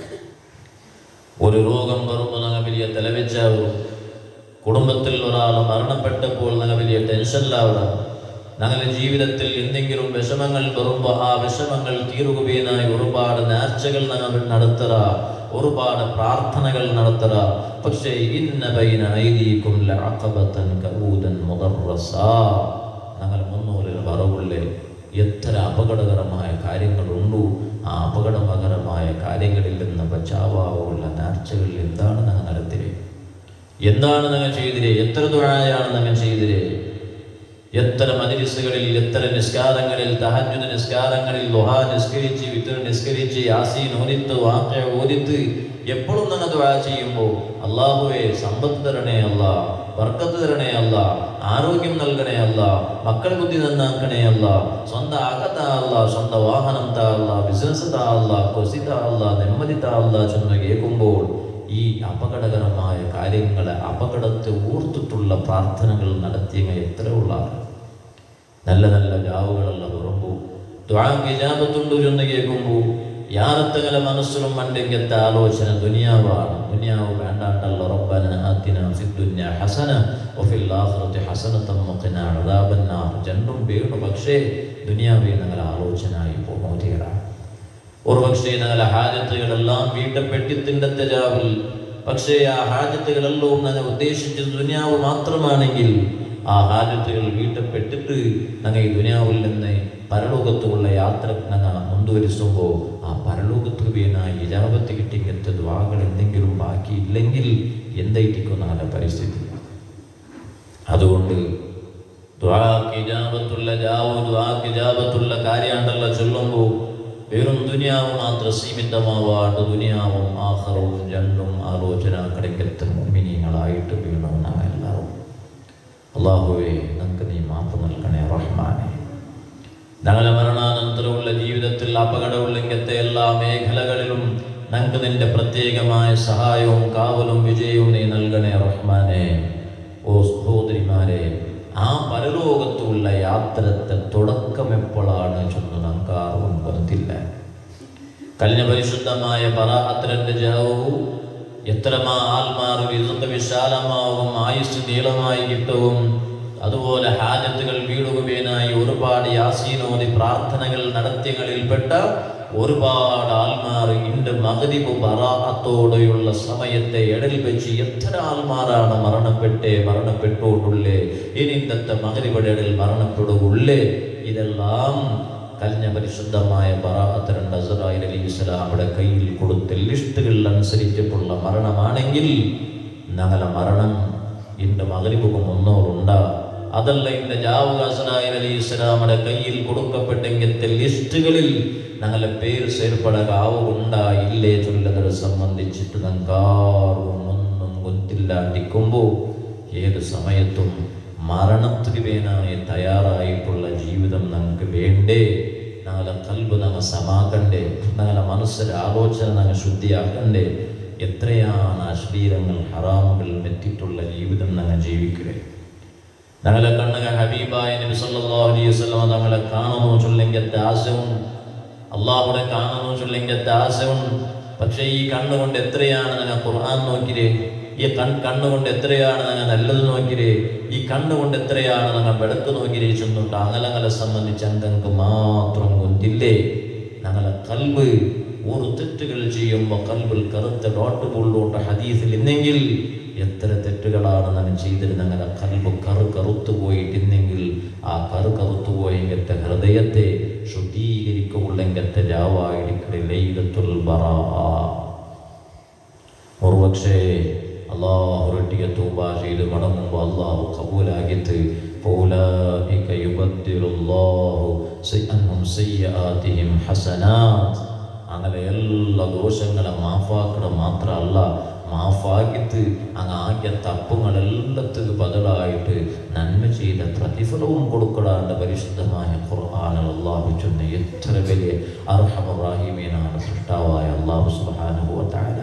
ഒരു രോഗം വരുമ്പോൾ ഞങ്ങൾ വലിയ തലവെച്ചാവും. കുടുംബത്തിൽ ഒരാൾ മരണപ്പെട്ടപ്പോൾ ഞങ്ങൾ വലിയ ടെൻഷനിലാവണം. ഞങ്ങളുടെ ജീവിതത്തിൽ എന്തെങ്കിലും വിഷമങ്ങൾ വരുമ്പോൾ ആ വിഷമങ്ങൾ തീരുകയായി ഒരുപാട് നേർച്ചകൾ ഞങ്ങൾ നടത്തുക, ഒരുപാട് പ്രാർത്ഥനകൾ നടത്തുക. പക്ഷേ ഇന്ന ബൈന ഐദീകും ലഅഖബതൻ കഊദൻ മുദറസാ, ഞങ്ങൾ മുന്നോറിൽ വറവുള്ളേ എത്ര അപകടകരമായ കാര്യങ്ങളുണ്ടു. ആ അപകടകരമായ കാര്യങ്ങളിൽ നിന്ന് ബച്ചാവാവുള്ള നേർച്ചകൾ എന്താണ് ഞങ്ങൾ നടത്തിരേ? എന്താണ് ഞങ്ങൾ ചെയ്തിരേ? എത്ര ദുആയാണ് ഞങ്ങൾ ചെയ്തിരേ? എത്ര മജ്‌ലിസുകളിൽ, എത്ര നിസ്കാരങ്ങളിൽ, തഹജ്ജുദ് നിസ്കാരങ്ങളിൽ, ദുഹാ നിസ്കരിച്ച്, വിത്ർ നിസ്കരിച്ച്, യാസീൻ ഓതിത്ത്, വാഖിഅ ഓതിത്ത് എപ്പോഴും ഞങ്ങൾ ദുആ ചെയ്യുമ്പോൾ അല്ലാഹുവേ സമ്പത്ത് തരണേ അല്ലാ, ബർക്കത്ത് തരണേ അല്ലാ, ആരോഗ്യം നൽകണേ അല്ലാ, മക്കൾ ബുദ്ധി നന്നാക്കണേ അല്ലാ, സ്വന്തം ആകത്താ അല്ലാ, സ്വന്തം വാഹനം താ അല്ലാ, ബിസിനസ് താ അല്ലാ, കൊസി താ അല്ലാ, നെമ്മതി താ അല്ലാ ചെന്ന് കേൾക്കുമ്പോൾ ഈ അപകടകരമായ കാര്യങ്ങളെ, അപകടത്തെ ഓർത്തിട്ടുള്ള പ്രാർത്ഥനകൾ നടത്തിയ എത്രയുള്ള നല്ല നല്ല ജാവുകളെല്ലാം വരുമ്പോൾ ദുആക്ക് ഇജാബത്തുണ്ട് എന്ന് കേൾക്കുമ്പോൾ യാറത്തകല മനസ്സിലും മണ്ടെങ്കത്തെ ആലോചന ദുനിയാവാണ്. ദുനിയാവ് വേണ്ടാണ്ടല്ല. റബ്ബന ആതിനാ ഫിദ്ദുനിയ ഹസന വഫിൽ ആഖിറതി ഹസനതൻ വഖിനാ അദാബന്നാർ. രണ്ടും വേണം. പക്ഷേ ദുനിയാവേ ഞങ്ങൾ ആലോചനയായി പോകുന്നതേടാ. ഒരു പക്ഷേ ഞങ്ങളെ ഹാജത്തുകളെല്ലാം വീട്ടപ്പെട്ടിത്തിൻ്റെ തജാവിൽ, പക്ഷേ ആ ഹാജത്തുകളെല്ലാം ഞങ്ങൾ ഉദ്ദേശിച്ചത് ദുനിയാവ് മാത്രമാണെങ്കിൽ ആ ഹാജത്തുകൾ വീട്ടപ്പെട്ടിട്ട് ഞങ്ങൾ ഈ ദുനിയാവിൽ നിന്ന് പരലോകത്തുള്ള യാത്ര ഞങ്ങൾ മുൻവരിച്ചുമ്പോൾ ആ പരലോകത്ത് വീണായി ഇജാബത്ത് കിട്ടിങ്ങത്തെ ദ്വാകൾ എന്തെങ്കിലും ബാക്കിയില്ലെങ്കിൽ എന്തായിരിക്കും ഞങ്ങളുടെ പരിസ്ഥിതി? അതുകൊണ്ട് ദ്വാക്ക് ഇജാബത്തുള്ള ജാവു, ദ്വാക്ക് ഇജാബത്തുള്ള കാര്യമുണ്ടല്ലോ ചൊല്ലുമ്പോൾ വെറും ദുനിയാവ് മാത്രം സീമിതമാവാണ്ട് ദുനിയാവും ആഖിറവും രണ്ടും ആലോചന കിടക്കത്തെ മുഅ്മിനീങ്ങളായിട്ട് വീണവനാണ് എല്ലാവരും. അല്ലാഹുവേ, നമുക്ക് നീ മാപ്പ് നൽകണേ റഹ്മാനെ. ഞങ്ങളുടെ മരണാനന്തരമുള്ള ജീവിതത്തിൽ അപകടമുള്ളെങ്കത്തെ എല്ലാ മേഖലകളിലും ഞങ്ങൾക്ക് നിന്റെ പ്രത്യേകമായ സഹായവും കാവലും വിജയവും നീ നൽകണേ റഹ്മാനെ. ഓ സഹോദരിമാരെ, ആ പരലോകത്തുള്ള യാത്രത്തെ തുടക്കം എപ്പോഴാണ് ചെന്ന് നമുക്ക് ആർക്കും പറഞ്ഞില്ല. കഴിഞ്ഞ പരിശുദ്ധമായ ബറാഅത്തിന്റെ ജാവു എത്ര ആൽമാർ റിസ്ഖ് വിശാലമാവും, ആയുസ് നീളമായി കിട്ടും. അതുപോലെ ഹാജത്തുകൾ വീടുകയായി ഒരുപാട് യാസീനോദി പ്രാർത്ഥനകൾ നടത്തിയങ്ങളിൽപ്പെട്ട ഒരുപാട് ആൽമാർ ഇന്ന് മഗ്രിബ് ബറാഅത്തോടെയുള്ള സമയത്തെ ഇടയിൽ വെച്ച് എത്ര ആൽമാരാണ് മരണപ്പെട്ടുകൊണ്ടുള്ളേ, ഇനി ഇന്നത്തെ മഗ്രിബിന്റെ ഇടയിൽ മരണപ്പെടുകയുള്ളേ. ഇതെല്ലാം കഴിഞ്ഞ പരിശുദ്ധമായ ബറാഅത്ത് അസ്റായീൽ അലൈഹിസ്സലാമുടെ കയ്യിൽ കൊടുത്ത ലിസ്റ്റുകൾ അനുസരിച്ചിട്ടുള്ള മരണമാണെങ്കിൽ ഞങ്ങളുടെ മരണം ഇന്ന് മഗ്രിബുക്ക് മുന്നോറുണ്ടാ. അതല്ല ഇന്ന് ജാവുക അസ്റായീൽ അലൈഹിസ്സലാമുടെ കയ്യിൽ കൊടുക്കപ്പെട്ടെങ്കിലത്തെ ലിസ്റ്റുകളിൽ ഞങ്ങളുടെ പേര് ചേർപ്പടകാവുണ്ടായില്ലേ ചൊല്ലതിനെ സംബന്ധിച്ചിട്ട് ഞങ്ങൾക്കാർക്കും ഒന്നും ഗൊത്തില്ലാണ്ടിരിക്കുമ്പോൾ ഏത് സമയത്തും മരണത്തിന് വേനായി തയ്യാറായിട്ടുള്ള ജീവിതം ഞങ്ങൾക്ക് വേണ്ടേ. ഞങ്ങളുടെ കൽബ് ഞങ്ങൾ സമാക്കണ്ടേ, ഞങ്ങളുടെ മനസ്സിലെ ആലോചന ഞങ്ങൾ ശുദ്ധിയാക്കണ്ടേ. എത്രയാണ് അശ്ലീലങ്ങൾ ഹറാമുകൾ മെത്തിയിട്ടുള്ള ജീവിതം ഞങ്ങൾ ജീവിക്കുക. ഞങ്ങളെ കണ്ണുകൾ ഹബീബായ നബി സല്ലല്ലാഹു അലൈഹി വസല്ലം ഞങ്ങളെ കാണുന്നു ചൊല്ലെങ്കിൽ ആശവും, അള്ളാഹുടെ കാണുന്നു ചൊല്ലെങ്കിൽ ആശവും. പക്ഷേ ഈ കണ്ണുകൊണ്ട് എത്രയാണ് ഞങ്ങൾ ഖുർആൻ നോക്കിരേ, ഈ കണ്ണുകൊണ്ട് എത്രയാണ് ഞങ്ങൾ നല്ലത് നോക്കിരേ, ഈ കണ്ണുകൊണ്ട് എത്രയാണ് ഞങ്ങൾ വെളുക്ക് നോക്കിരേ ചെന്നുണ്ട്. അങ്ങളങ്ങളെ സംബന്ധിച്ച് അങ്ങൾക്ക് മാത്രം കൊണ്ടില്ലേ. ഞങ്ങളെ കൽബ് ഒരു തെറ്റുകൾ ചെയ്യുമ്പോൾ കൽബിൽ കറുത്ത ഡോട്ട് കൊള്ളുകൊണ്ട് ഹദീസിൽ ഇന്നെങ്കിൽ എത്ര തെറ്റുകളാണ് ഞങ്ങൾ ചെയ്തിട്ട് ഞങ്ങളുടെ കൽബ് കറുത്തു പോയിട്ടിന്നെങ്കിൽ ആ കറുത്തു പോയെങ്കത്തെ ഹൃദയത്തെ ശുദ്ധീകരിക്കുള്ളെങ്കത്തെ ജാവായിടിക്കടെ ലൈലത്തുൽ ബറാഅ. ഒരുപക്ഷേ അള്ളാഹുരട്ടിയെ തൗബ ചെയ്ത് മടങ്ങുമ്പോൾ അള്ളാഹു കബൂലാക്കിയിട്ട് ഫൗലാഇക യുബദ്ദിലുല്ലാഹു സയ്യഅൻഹും സയ്യിആതിഹിം ഹസനാത്ത്. അങ്ങനെ എല്ലാ ദോഷങ്ങളെ മാഫാക്കണ മാത്രമല്ല, മാഫാക്കിത്ത് അങ്ങ് ആക്കിയ തപ്പുകളെല്ലാത്തിനും ബദലായിട്ട് നന്മ ചെയ്ത പ്രതിഫലവും കൊടുക്കടാണ്ട് പരിശുദ്ധമായ ഖുർആനിൽ അല്ലാഹു ചൊന്ന എത്ര വലിയ അർഹമർ റഹീമീനാണ് സൃഷ്ടാവായ അല്ലാഹു സുബ്ഹാനഹു വ തആല.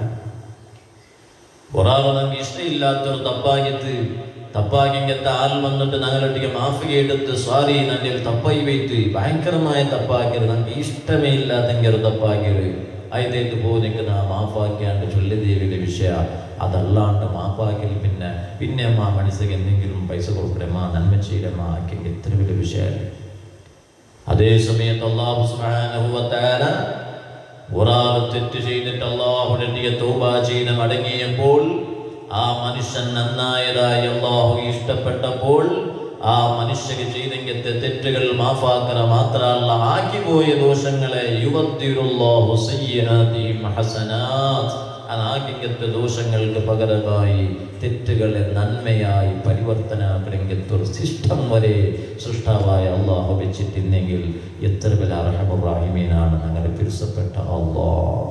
ഒരാൾ നമുക്ക് ഇഷ്ടമില്ലാത്തൊരു തപ്പാക്കിങ്ങത്തെ ആൾ വന്നിട്ട് ഞങ്ങളൊട്ടിക്ക് മാഫി എടുത്ത് സ്വാരി നല്ല തപ്പായി വെയ്ത്ത് ഭയങ്കരമായ തപ്പാക്കരുത്. നമുക്ക് ഇഷ്ടമേ ഇല്ലാത്തെങ്കിൽ തപ്പാക്കരുത്. അതിലേക്ക് പോകുന്നെങ്കിൽ ആ മാഫാക്കിയാണ്ട് ചൊല്ലിദേവിയുടെ വിഷയ അതല്ലാണ്ട് മാഫാക്കിൽ പിന്നെ ആ മനസ്സിലേക്ക് എന്തെങ്കിലും പൈസ കൊടുക്കണമാ നന്മ ചെയ്യണമാ ആക്കിയെങ്കിൽ ഇത്ര വലിയ വിഷയമല്ല. അതേ സമയത്ത് അല്ലാഹു സുബ്ഹാനഹു വ തആല ഒരാൾ തെറ്റ് ചെയ്തിട്ട് അല്ലാഹുവിന്റെ തൗബ ചെയ്ത് മടങ്ങിയപ്പോൾ ആ മനുഷ്യൻ നന്നായതായി അല്ലാഹു ഇഷ്ടപ്പെട്ടപ്പോൾ ആ മനുഷ്യന് ചെയ്തെങ്കിലത്തെ തെറ്റുകൾ മാഫാക്കറ മാത്രമല്ല, ആക്കിപ്പോയ ദോഷങ്ങളെ യുബദ്ദിലുല്ലാഹു സയ്യിആതിഹിം ഹസനാത്ത്. ആക്കിങ്ങത്തെ ദോഷങ്ങൾക്ക് പകരമായി തെറ്റുകളെ നന്മയായി പരിവർത്തനാക്കണമെങ്കിൽ ഒരു സിസ്റ്റം വരെ സൃഷ്ടാവായ അള്ളാഹു വെച്ചിട്ടില്ലെങ്കിൽ എത്ര വലിയ അർഹമർ റഹീമീനാണ് ഞങ്ങളുടെ പിരിസപ്പെട്ട അല്ലാഹ്.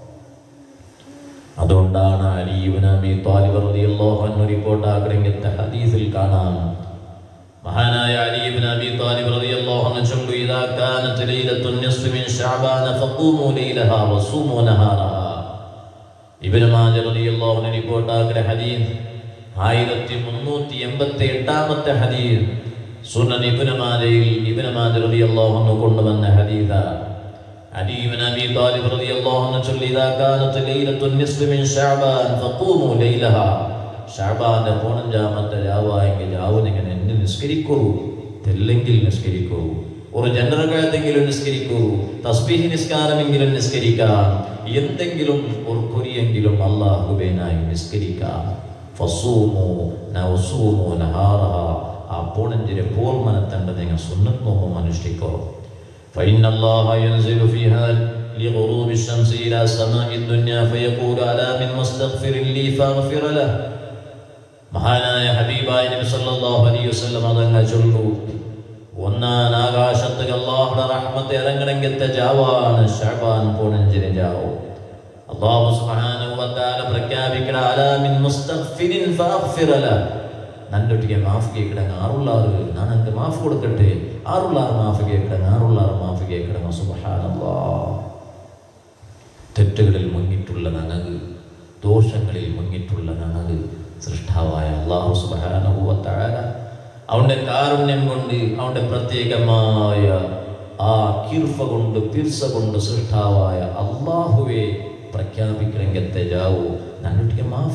അതുകൊണ്ടാണ് അലി ഇബ്നു അബീ ത്വാലിബ് റളിയല്ലാഹു അൻഹു റിപ്പോർട്ടാക്കണമെങ്കിൽ ഹദീസിൽ കാണാം, മഹാനായ അലി ഇബ്നു അബീ ത്വാലിബ് റളിയല്ലാഹു അൻഹു ചൊല്ലു, ഇദാ കാനത് ലൈലത്തുൻ നിസ്ഫി മിൻ ശഅബാന ഫഖൂമു ലൈലഹാ വസൂമു നഹാറഹാ. ഇബ്നു മാജ റളിയല്ലാഹു അൻഹു റിപ്പോർട്ടാക്കിയ ഹദീസ് 1388ാമത്തെ ഹദീസ് സുനൻ ഇബ്നു മാജയിൽ ഇബ്നു മാജ റളിയല്ലാഹു അൻഹു കൊണ്ടുവന്ന ഹദീസാണ്. അലി ഇബ്നു അബീ ത്വാലിബ് റളിയല്ലാഹു അൻഹു ചൊല്ലി, ഇദാ കാനത് ലൈലത്തുൻ നിസ്ഫി മിൻ ശഅബാൻ ഫഖൂമു ലൈലഹാ. ശഅബാന്റെ 15ാമത്തെ രാവായെങ്കിൽ രാവിനെങ്ങനെ എന്നെ നിസ്കരിക്കൂ, തെല്ലെങ്കിൽ നിസ്കരിക്കൂ, ഒരു ജനറകാലത്തെങ്കിലും നിസ്കരിക്കൂ, തസ്ബീഹ് നിസ്കാരമെങ്കിലും നിസ്കരിക്കാം, എന്തെങ്കിലും ഒരു കുറിയെങ്കിലും അല്ലാഹുവിനായി നിസ്കരിക്കാം. ഫസൂമു നവസൂമു നഹാറഹ. ആ 15 പോർമനത്തണ്ട നിങ്ങൾ സുന്നത്ത് നോമ്പ് അനുഷ്ഠിക്കോ. فإن الله ينزل فيها لغروب الشمس إلى سماء الدنيا فيقول ألا من مستغفر لي فاغفر له. മഹാനായ ഹബീബായ നബി സല്ലല്ലാഹു അലൈഹി വസല്ലം അതങ്ങ ചൊല്ലു, ഒന്നാം ആകാശത്ത് അല്ലാഹുവിന്റെ റഹ്മത്ത് ഇറങ്ങണമെങ്കിൽ ജാവാണ് ശഅബാൻ 15 ജാവോ. അല്ലാഹു സുബ്ഹാനഹു വ തആല പ്രഖ്യാപിക്കണ അലാ മിൻ മുസ്തഗ്ഫിരിൻ ഫാഗ്ഫിർ ലഹു. നല്ലൊട്ടിಗೆ മാഫ് കേൾക്കണം, ആറുള്ളാറ് ഞാൻ എനിക്ക് മാഫ് കൊടുക്കട്ടെ, ആറുള്ളാറ് മാഫ് കേൾക്കണം, ആറുള്ളാറ് മാഫ് കേൾക്കണം. സുബ്ഹാനല്ലാഹ്. തെറ്റുകളിൽ മുങ്ങിട്ടുള്ള നനക്, ദോഷങ്ങളിൽ മുങ്ങിട്ടുള്ള നനക് സൃഷ്ടാവായ അല്ലാഹു സുബ്ഹാനഹു വ തആല അവന്റെ കാരുണ്യം കൊണ്ട്, അവന്റെ പ്രത്യേകമായ ആ കിർഫ കൊണ്ട്, പിർസ കൊണ്ട് സൃഷ്ടാവായ അല്ലാഹുവെ പ്രഖ്യാപിക്കണമെങ്കിൽ ജാവൂ നല്ലൊട്ടിಗೆ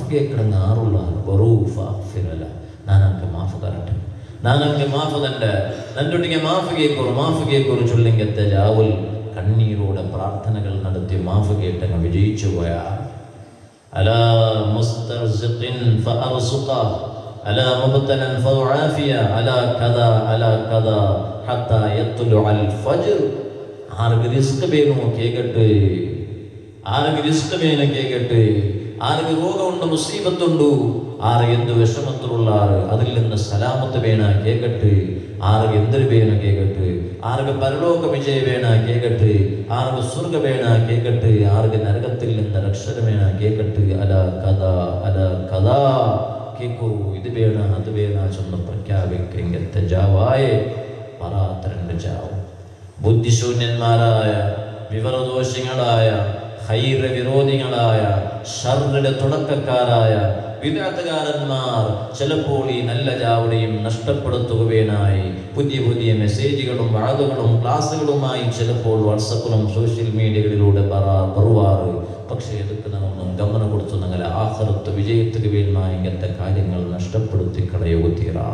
കേൾക്കണമെന്ന് ആറുള്ള ബറൂഫിരല നാനക്ക് മാഫ് തരട്ടെ നാനക്ക് മാഫ് തന്റെ നന്റൊട്ടിಗೆ മാഫ് കേൾക്കൊരു ചൊല്ലിങ്കത്തെ ജാവുൽ കണ്ണീരോടെ പ്രാർത്ഥനകൾ നടത്തി മാഫ് കേട്ടങ്ങ് വിജയിച്ചു പോയ അലാ മുസ്തർസിഖിൻ ഫഅർസുഖ അലാ മുബ്തലൻ ഫഉആഫിയ അലാ കദാ ഹത്താ യത്ലുഅൽ ഫജ്ർ ആർക്ക് റിസ്ക് വേണോ കേൾക്കട്ടെ ആർക്ക് റിസ്ക് വേണോ കേൾക്കട്ടെ ആർക്ക് രോഗമുണ്ട് മുസീബത്തുണ്ടു ആർക്ക് എന്ത് വിഷമത്തിലുള്ള അതിൽ നിന്ന് സലാമത്ത് വേണ കേൾക്കട്ടെ ആർക്ക് എന്തൊരു വേണ കേൾക്കട്ടെ ആർക്ക് പരലോക വിജയ വേണ കേൾക്കട്ടെ ആർക്ക് സ്വർഗ വേണ കേൾക്കട്ടെ ആർക്ക് നരകത്തിൽ നിന്ന് രക്ഷ വേണ കേൾക്കട്ടെ അല കഥ കേൾക്കൂ ഇത് വേണ അത് വേണ ചൊന്ന് പ്രഖ്യാപിക്കത്തെ ജാവായെ പറാത്തരണ്ട് ജാവും ബുദ്ധിശൂന്യന്മാരായ വിവരദോഷികളായ ഹൈറ വിരോധികളായ ഷർറിന്റെ തുടക്കക്കാരായ വിദഅത്തുകാരന്മാർ ചിലപ്പോൾ ഈ നല്ല ജാവടെയും നഷ്ടപ്പെടുത്തുകയായി പുതിയ മെസ്സേജുകളും വാദങ്ങളും ക്ലാസ്സുകളുമായി ചിലപ്പോൾ വാട്സപ്പിലും സോഷ്യൽ മീഡിയകളിലൂടെ പറവാറ് പക്ഷേ എടുക്കുന്നതൊന്നും ഗമനം കൊടുത്തു ഞങ്ങളെ ആഖിറത്ത് വിജയത്തിന് വേണ്ടി ഇങ്ങനത്തെ കാര്യങ്ങൾ നഷ്ടപ്പെടുത്തി കളയുക തീരാ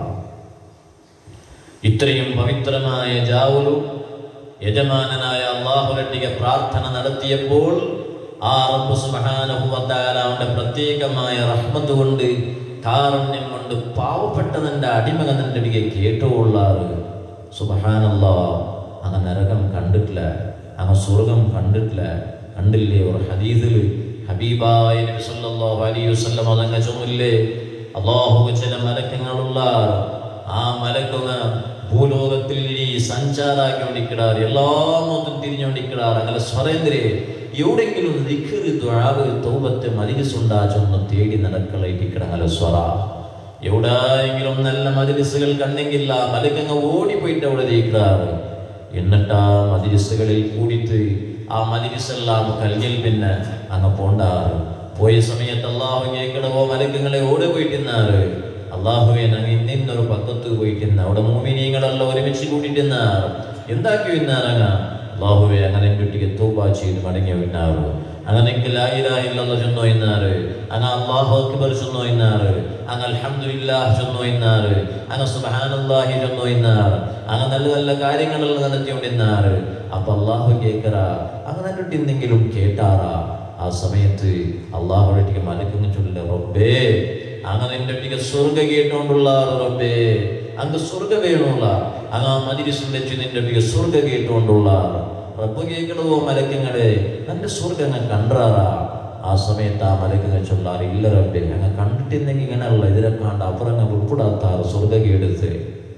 ഇത്രയും പവിത്രമായ ജാവുലു യജമാനനായ അല്ലാഹുവിന്റെ പ്രാർത്ഥന നടത്തിയപ്പോൾ ആ റബ്ബ് സുബ്ഹാനഹു വ തആല അവന്റെ പ്രത്യേകമായ റഹ്മത്ത് കൊണ്ട് കാരുണ്യം കൊണ്ട് പാവപ്പെട്ടവന്റെ അടിമകന്റെ അടികെ കേട്ടുകൊള്ളാറ് സുബ്ഹാനല്ലാഹ് അങ്ങ് നരകം കണ്ടിട്ടില്ല അങ്ങ് സ്വർഗം കണ്ടില്ലേ ഒരു ഹദീസിൽ ഹബീബായ നബി സല്ലല്ലാഹു അലൈഹി വസല്ലം അതങ്ങ് ചൊല്ലില്ലേ അല്ലാഹു ചില മലക്കുകളുള്ള ആ മലക്കുകൾ ഭൂലോകത്തിൽ ഇനി സഞ്ചാരാക്കിക്കൊണ്ടിരിക്കാറ് എല്ലാമൊത്തും തിരിഞ്ഞുകൊണ്ടിരിക്കാറ് അങ്ങനെ സ്വരേന്ദ്രേ എവിടെയെങ്കിലും ദിക്റ് ദുആവ് തൗബത്ത് മജ്ലിസുണ്ടാച്ചൊന്ന് തേടി നടക്കളയിട്ടിക്കടങ്ങല സ്വറ എവിടെയെങ്കിലും നല്ല മജ്ലിസുകൾ കണ്ടെങ്കിൽ ആ മലക്കങ്ങ് ഓടിപ്പോയിട്ട് അവിടെ ഇരിക്കാറ് എന്നിട്ട് ആ മജ്ലിസുകളിൽ കൂടിയിട്ട് ആ മജ്ലിസെല്ലാം കഴിഞ്ഞിൽ പിന്നെ അങ്ങ് പോണ്ടാറ് പോയ സമയത്ത് അല്ലാഹു കേൾക്കണവോ മലക്കങ്ങളെ ഓടി പോയിട്ടിരുന്നാറ് അല്ലാഹുവേ ഞങ്ങൾ ഇന്നൊരു പക്കത്ത് പോയിട്ടിരുന്ന അവിടെ മുഅ്മിനീങ്ങളെല്ലാം ഒരുമിച്ച് കൂട്ടിട്ടിരുന്നാർ എന്താക്കി വിന്നാറങ്ങ അല്ലാഹുവേ അങ്ങനെ കുട്ടിക്ക് തൗബ ചെയ്ത് മടങ്ങി വിന്നാറ് അങ്ങനെ ലാ ഇലാഹ ഇല്ലല്ലാഹ് ചൊന്നോ ഇന്നാറ് അങ്ങനെ അല്ലാഹു അക്ബർ ചൊന്നോ ഇന്നാറ് അങ്ങനെ അൽഹംദുലില്ലാഹ് ചൊന്നോ ഇന്നാറ് അങ്ങനെ സുബ്ഹാനല്ലാഹി ചൊന്നോ ഇന്നാറ് അങ്ങനെ നല്ല നല്ല കാര്യങ്ങളെല്ലാം നടത്തിക്കൊണ്ടിരുന്നാറ് അപ്പൊ അല്ലാഹു കേൾക്കറ അങ്ങനെ കിട്ടിയെന്തെങ്കിലും കേട്ടാറാ ആ സമയത്ത് അല്ലാഹുവിന്റെ മലക്കുങ്ങൾ ചൊല്ലില്ല റബ്ബേ അങ്ങനെ എൻ്റെ സ്വർഗ കേട്ടോണ്ടുള്ള റബ്ബേ അങ്ങ് സ്വർഗ വേണമുള്ള അങ്ങ് ആ മജ്ലിസിൽ വെച്ച് നിന്റെ സ്വർഗ കേട്ടോണ്ടുള്ള റബ്ബ് കേൾക്കണവോ മലക്കങ്ങളെ എൻ്റെ സ്വർഗം അങ്ങ് കണ്ടാറാ ആ സമയത്ത് ആ മലക്കങ്ങൾ ചൊല്ലാറ് ഇല്ല റബ്ബേ അങ്ങ് കണ്ടിട്ടിരുന്നെങ്കിൽ ഇങ്ങനെയുള്ള ഇതിനെ കണ്ട് അപ്പുറങ്ങ് ഉൾപ്പെടാത്താറ് സ്വർഗ കേടുത്ത്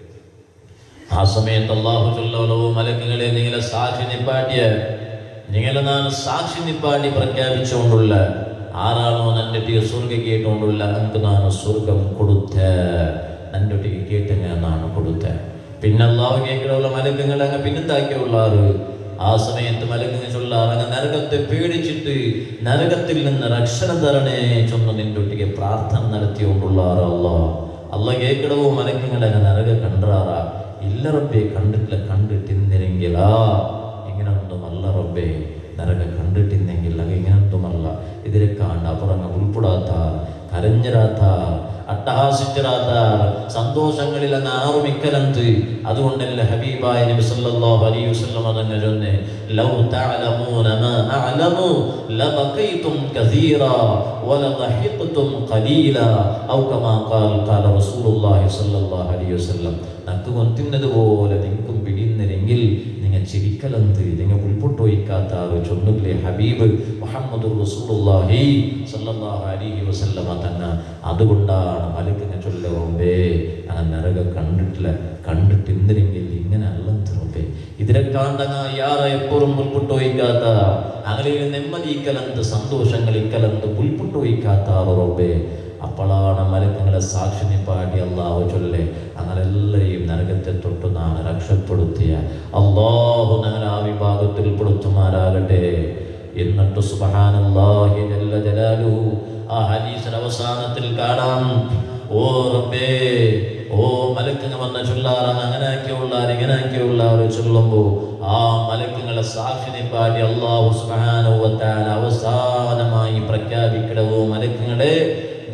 ആ സമയത്ത് അല്ലാഹു ചൊല്ലവോ മലക്കങ്ങളെ നിങ്ങളെ സാക്ഷി നിപ്പാട്ടിയ നിങ്ങളെ ഞാൻ സാക്ഷി നിപ്പാട്ടി പ്രഖ്യാപിച്ചുകൊണ്ടുള്ള ആരാണോ നന്റെ സ്വർഗ കേട്ടുകൊണ്ടുള്ള എനിക്ക് നാണ് സ്വർഗം കൊടുത്ത നന്റെ കേട്ട് ഞാനാണ് കൊടുത്ത പിന്നെ അല്ലാഹു കേൾക്കുന്ന മലക്കങ്ങൾ അങ്ങ് പിന്നെന്താക്കിയുള്ളാറ് ആ സമയത്ത് മലക്കങ്ങൾ ചൊല്ലാറ് അങ്ങ് നരകത്തെ പേടിച്ചിട്ട് നരകത്തിൽ നിന്ന് രക്ഷണ തരണേ ചൊന്ന് നിന്റെ പ്രാർത്ഥന നടത്തിക്കൊണ്ടുള്ളാറ് അല്ല കേൾക്കണവോ മലക്കങ്ങൾ അങ്ങ് നരക കണ്ടാറാ ഇല്ല റബ്ബേ കണ്ടിട്ടിരുന്നെങ്കിലാ ഇങ്ങനൊന്നുമല്ല റബ്ബേ നരക കണ്ടിട്ടിരുന്നെങ്കിൽ അത് ഇങ്ങനൊന്നുമല്ല ഇതിനെ കാണാൻ അപ്പുറങ്ങ് ഉൾപ്പെടാത്താർ കരഞ്ഞിരാത്താർ അട്ടഹാസിച്ചിരാത്താർ സന്തോഷങ്ങളിൽ അങ്ങ് ആറുമിക്കലന്ത് അതുകൊണ്ടല്ലേ ഹബീബായ നബി സല്ലല്ലാഹു അലൈഹി വസല്ലം അതങ്ങ് ചൊന്നെ ലൗ തഅലമൂന മാ അഅലമു ലബഖൈതും കസീറാ വലദഹിഖ്തും ഖലീലാ ഔ കമാ ഖാല റസൂലുള്ളാഹി സല്ലല്ലാഹു അലൈഹി വസല്ലം നക്ക് കൊണ്ടുന്നതുപോലെ നിങ്ങൾക്കും പിടിയുന്നില്ലെങ്കിൽ നിങ്ങൾ ചിരിക്കലന്ത് നിങ്ങൾ ഉൾപ്പൊട്ടൊഴിക്കാത്ത ചൊന്നില്ലേ ഹബീബ് മുഹമ്മദുർ റസൂലുള്ളാഹി സല്ലല്ലാഹു അലൈഹി വസല്ലം തന്ന അതുകൊണ്ടാണ് മലക്കിനെ ചൊല്ലുമ്പേ അങ്ങനെ നരക കണ്ടിട്ടിരുന്നെങ്കിൽ ഇങ്ങനെ അല്ലെന്ന് ഇതിനെ കാണുന്ന യാറെ എപ്പോഴും ഉൾപ്പൊട്ടൊഴിക്കാത്ത അങ്ങനെ നെമ്മതിക്കലന്ത് സന്തോഷങ്ങളിക്കലന്ത് ഉൾപ്പൊട്ടൊഴിക്കാത്ത അപ്പോഴാണ് മലക്കുകളെ സാക്ഷിനി പാടി അല്ലാഹു ചൊല്ലേ അങ്ങനെ എല്ലാവരെയും നരകത്തെ തൊട്ട് നാം രക്ഷപ്പെടുത്തിയ അല്ലാഹു ഞങ്ങളെ ആ വിഭാഗത്തിൽ പെടുത്തുമാരാകട്ടെ. എന്നിട്ട് സുബ്ഹാനല്ലാഹി ജല്ല ജലാലുഹു ആ ഹദീസിന്റെ അവസാനത്തിൽ കാണാം ഓ റബ്ബേ ഓ മലക്കുകൾ വന്ന ചൊല്ലാറാണ് അങ്ങനെയൊക്കെയുള്ളവർ ചൊല്ലുമ്പോൾ ആ മലക്കുകളെ സാക്ഷിനെ പാടി അല്ലാഹു സുബ്ഹാനഹു വ തആല അവസാനമായി പ്രഖ്യാപിക്കണവോ മലക്കുകളെ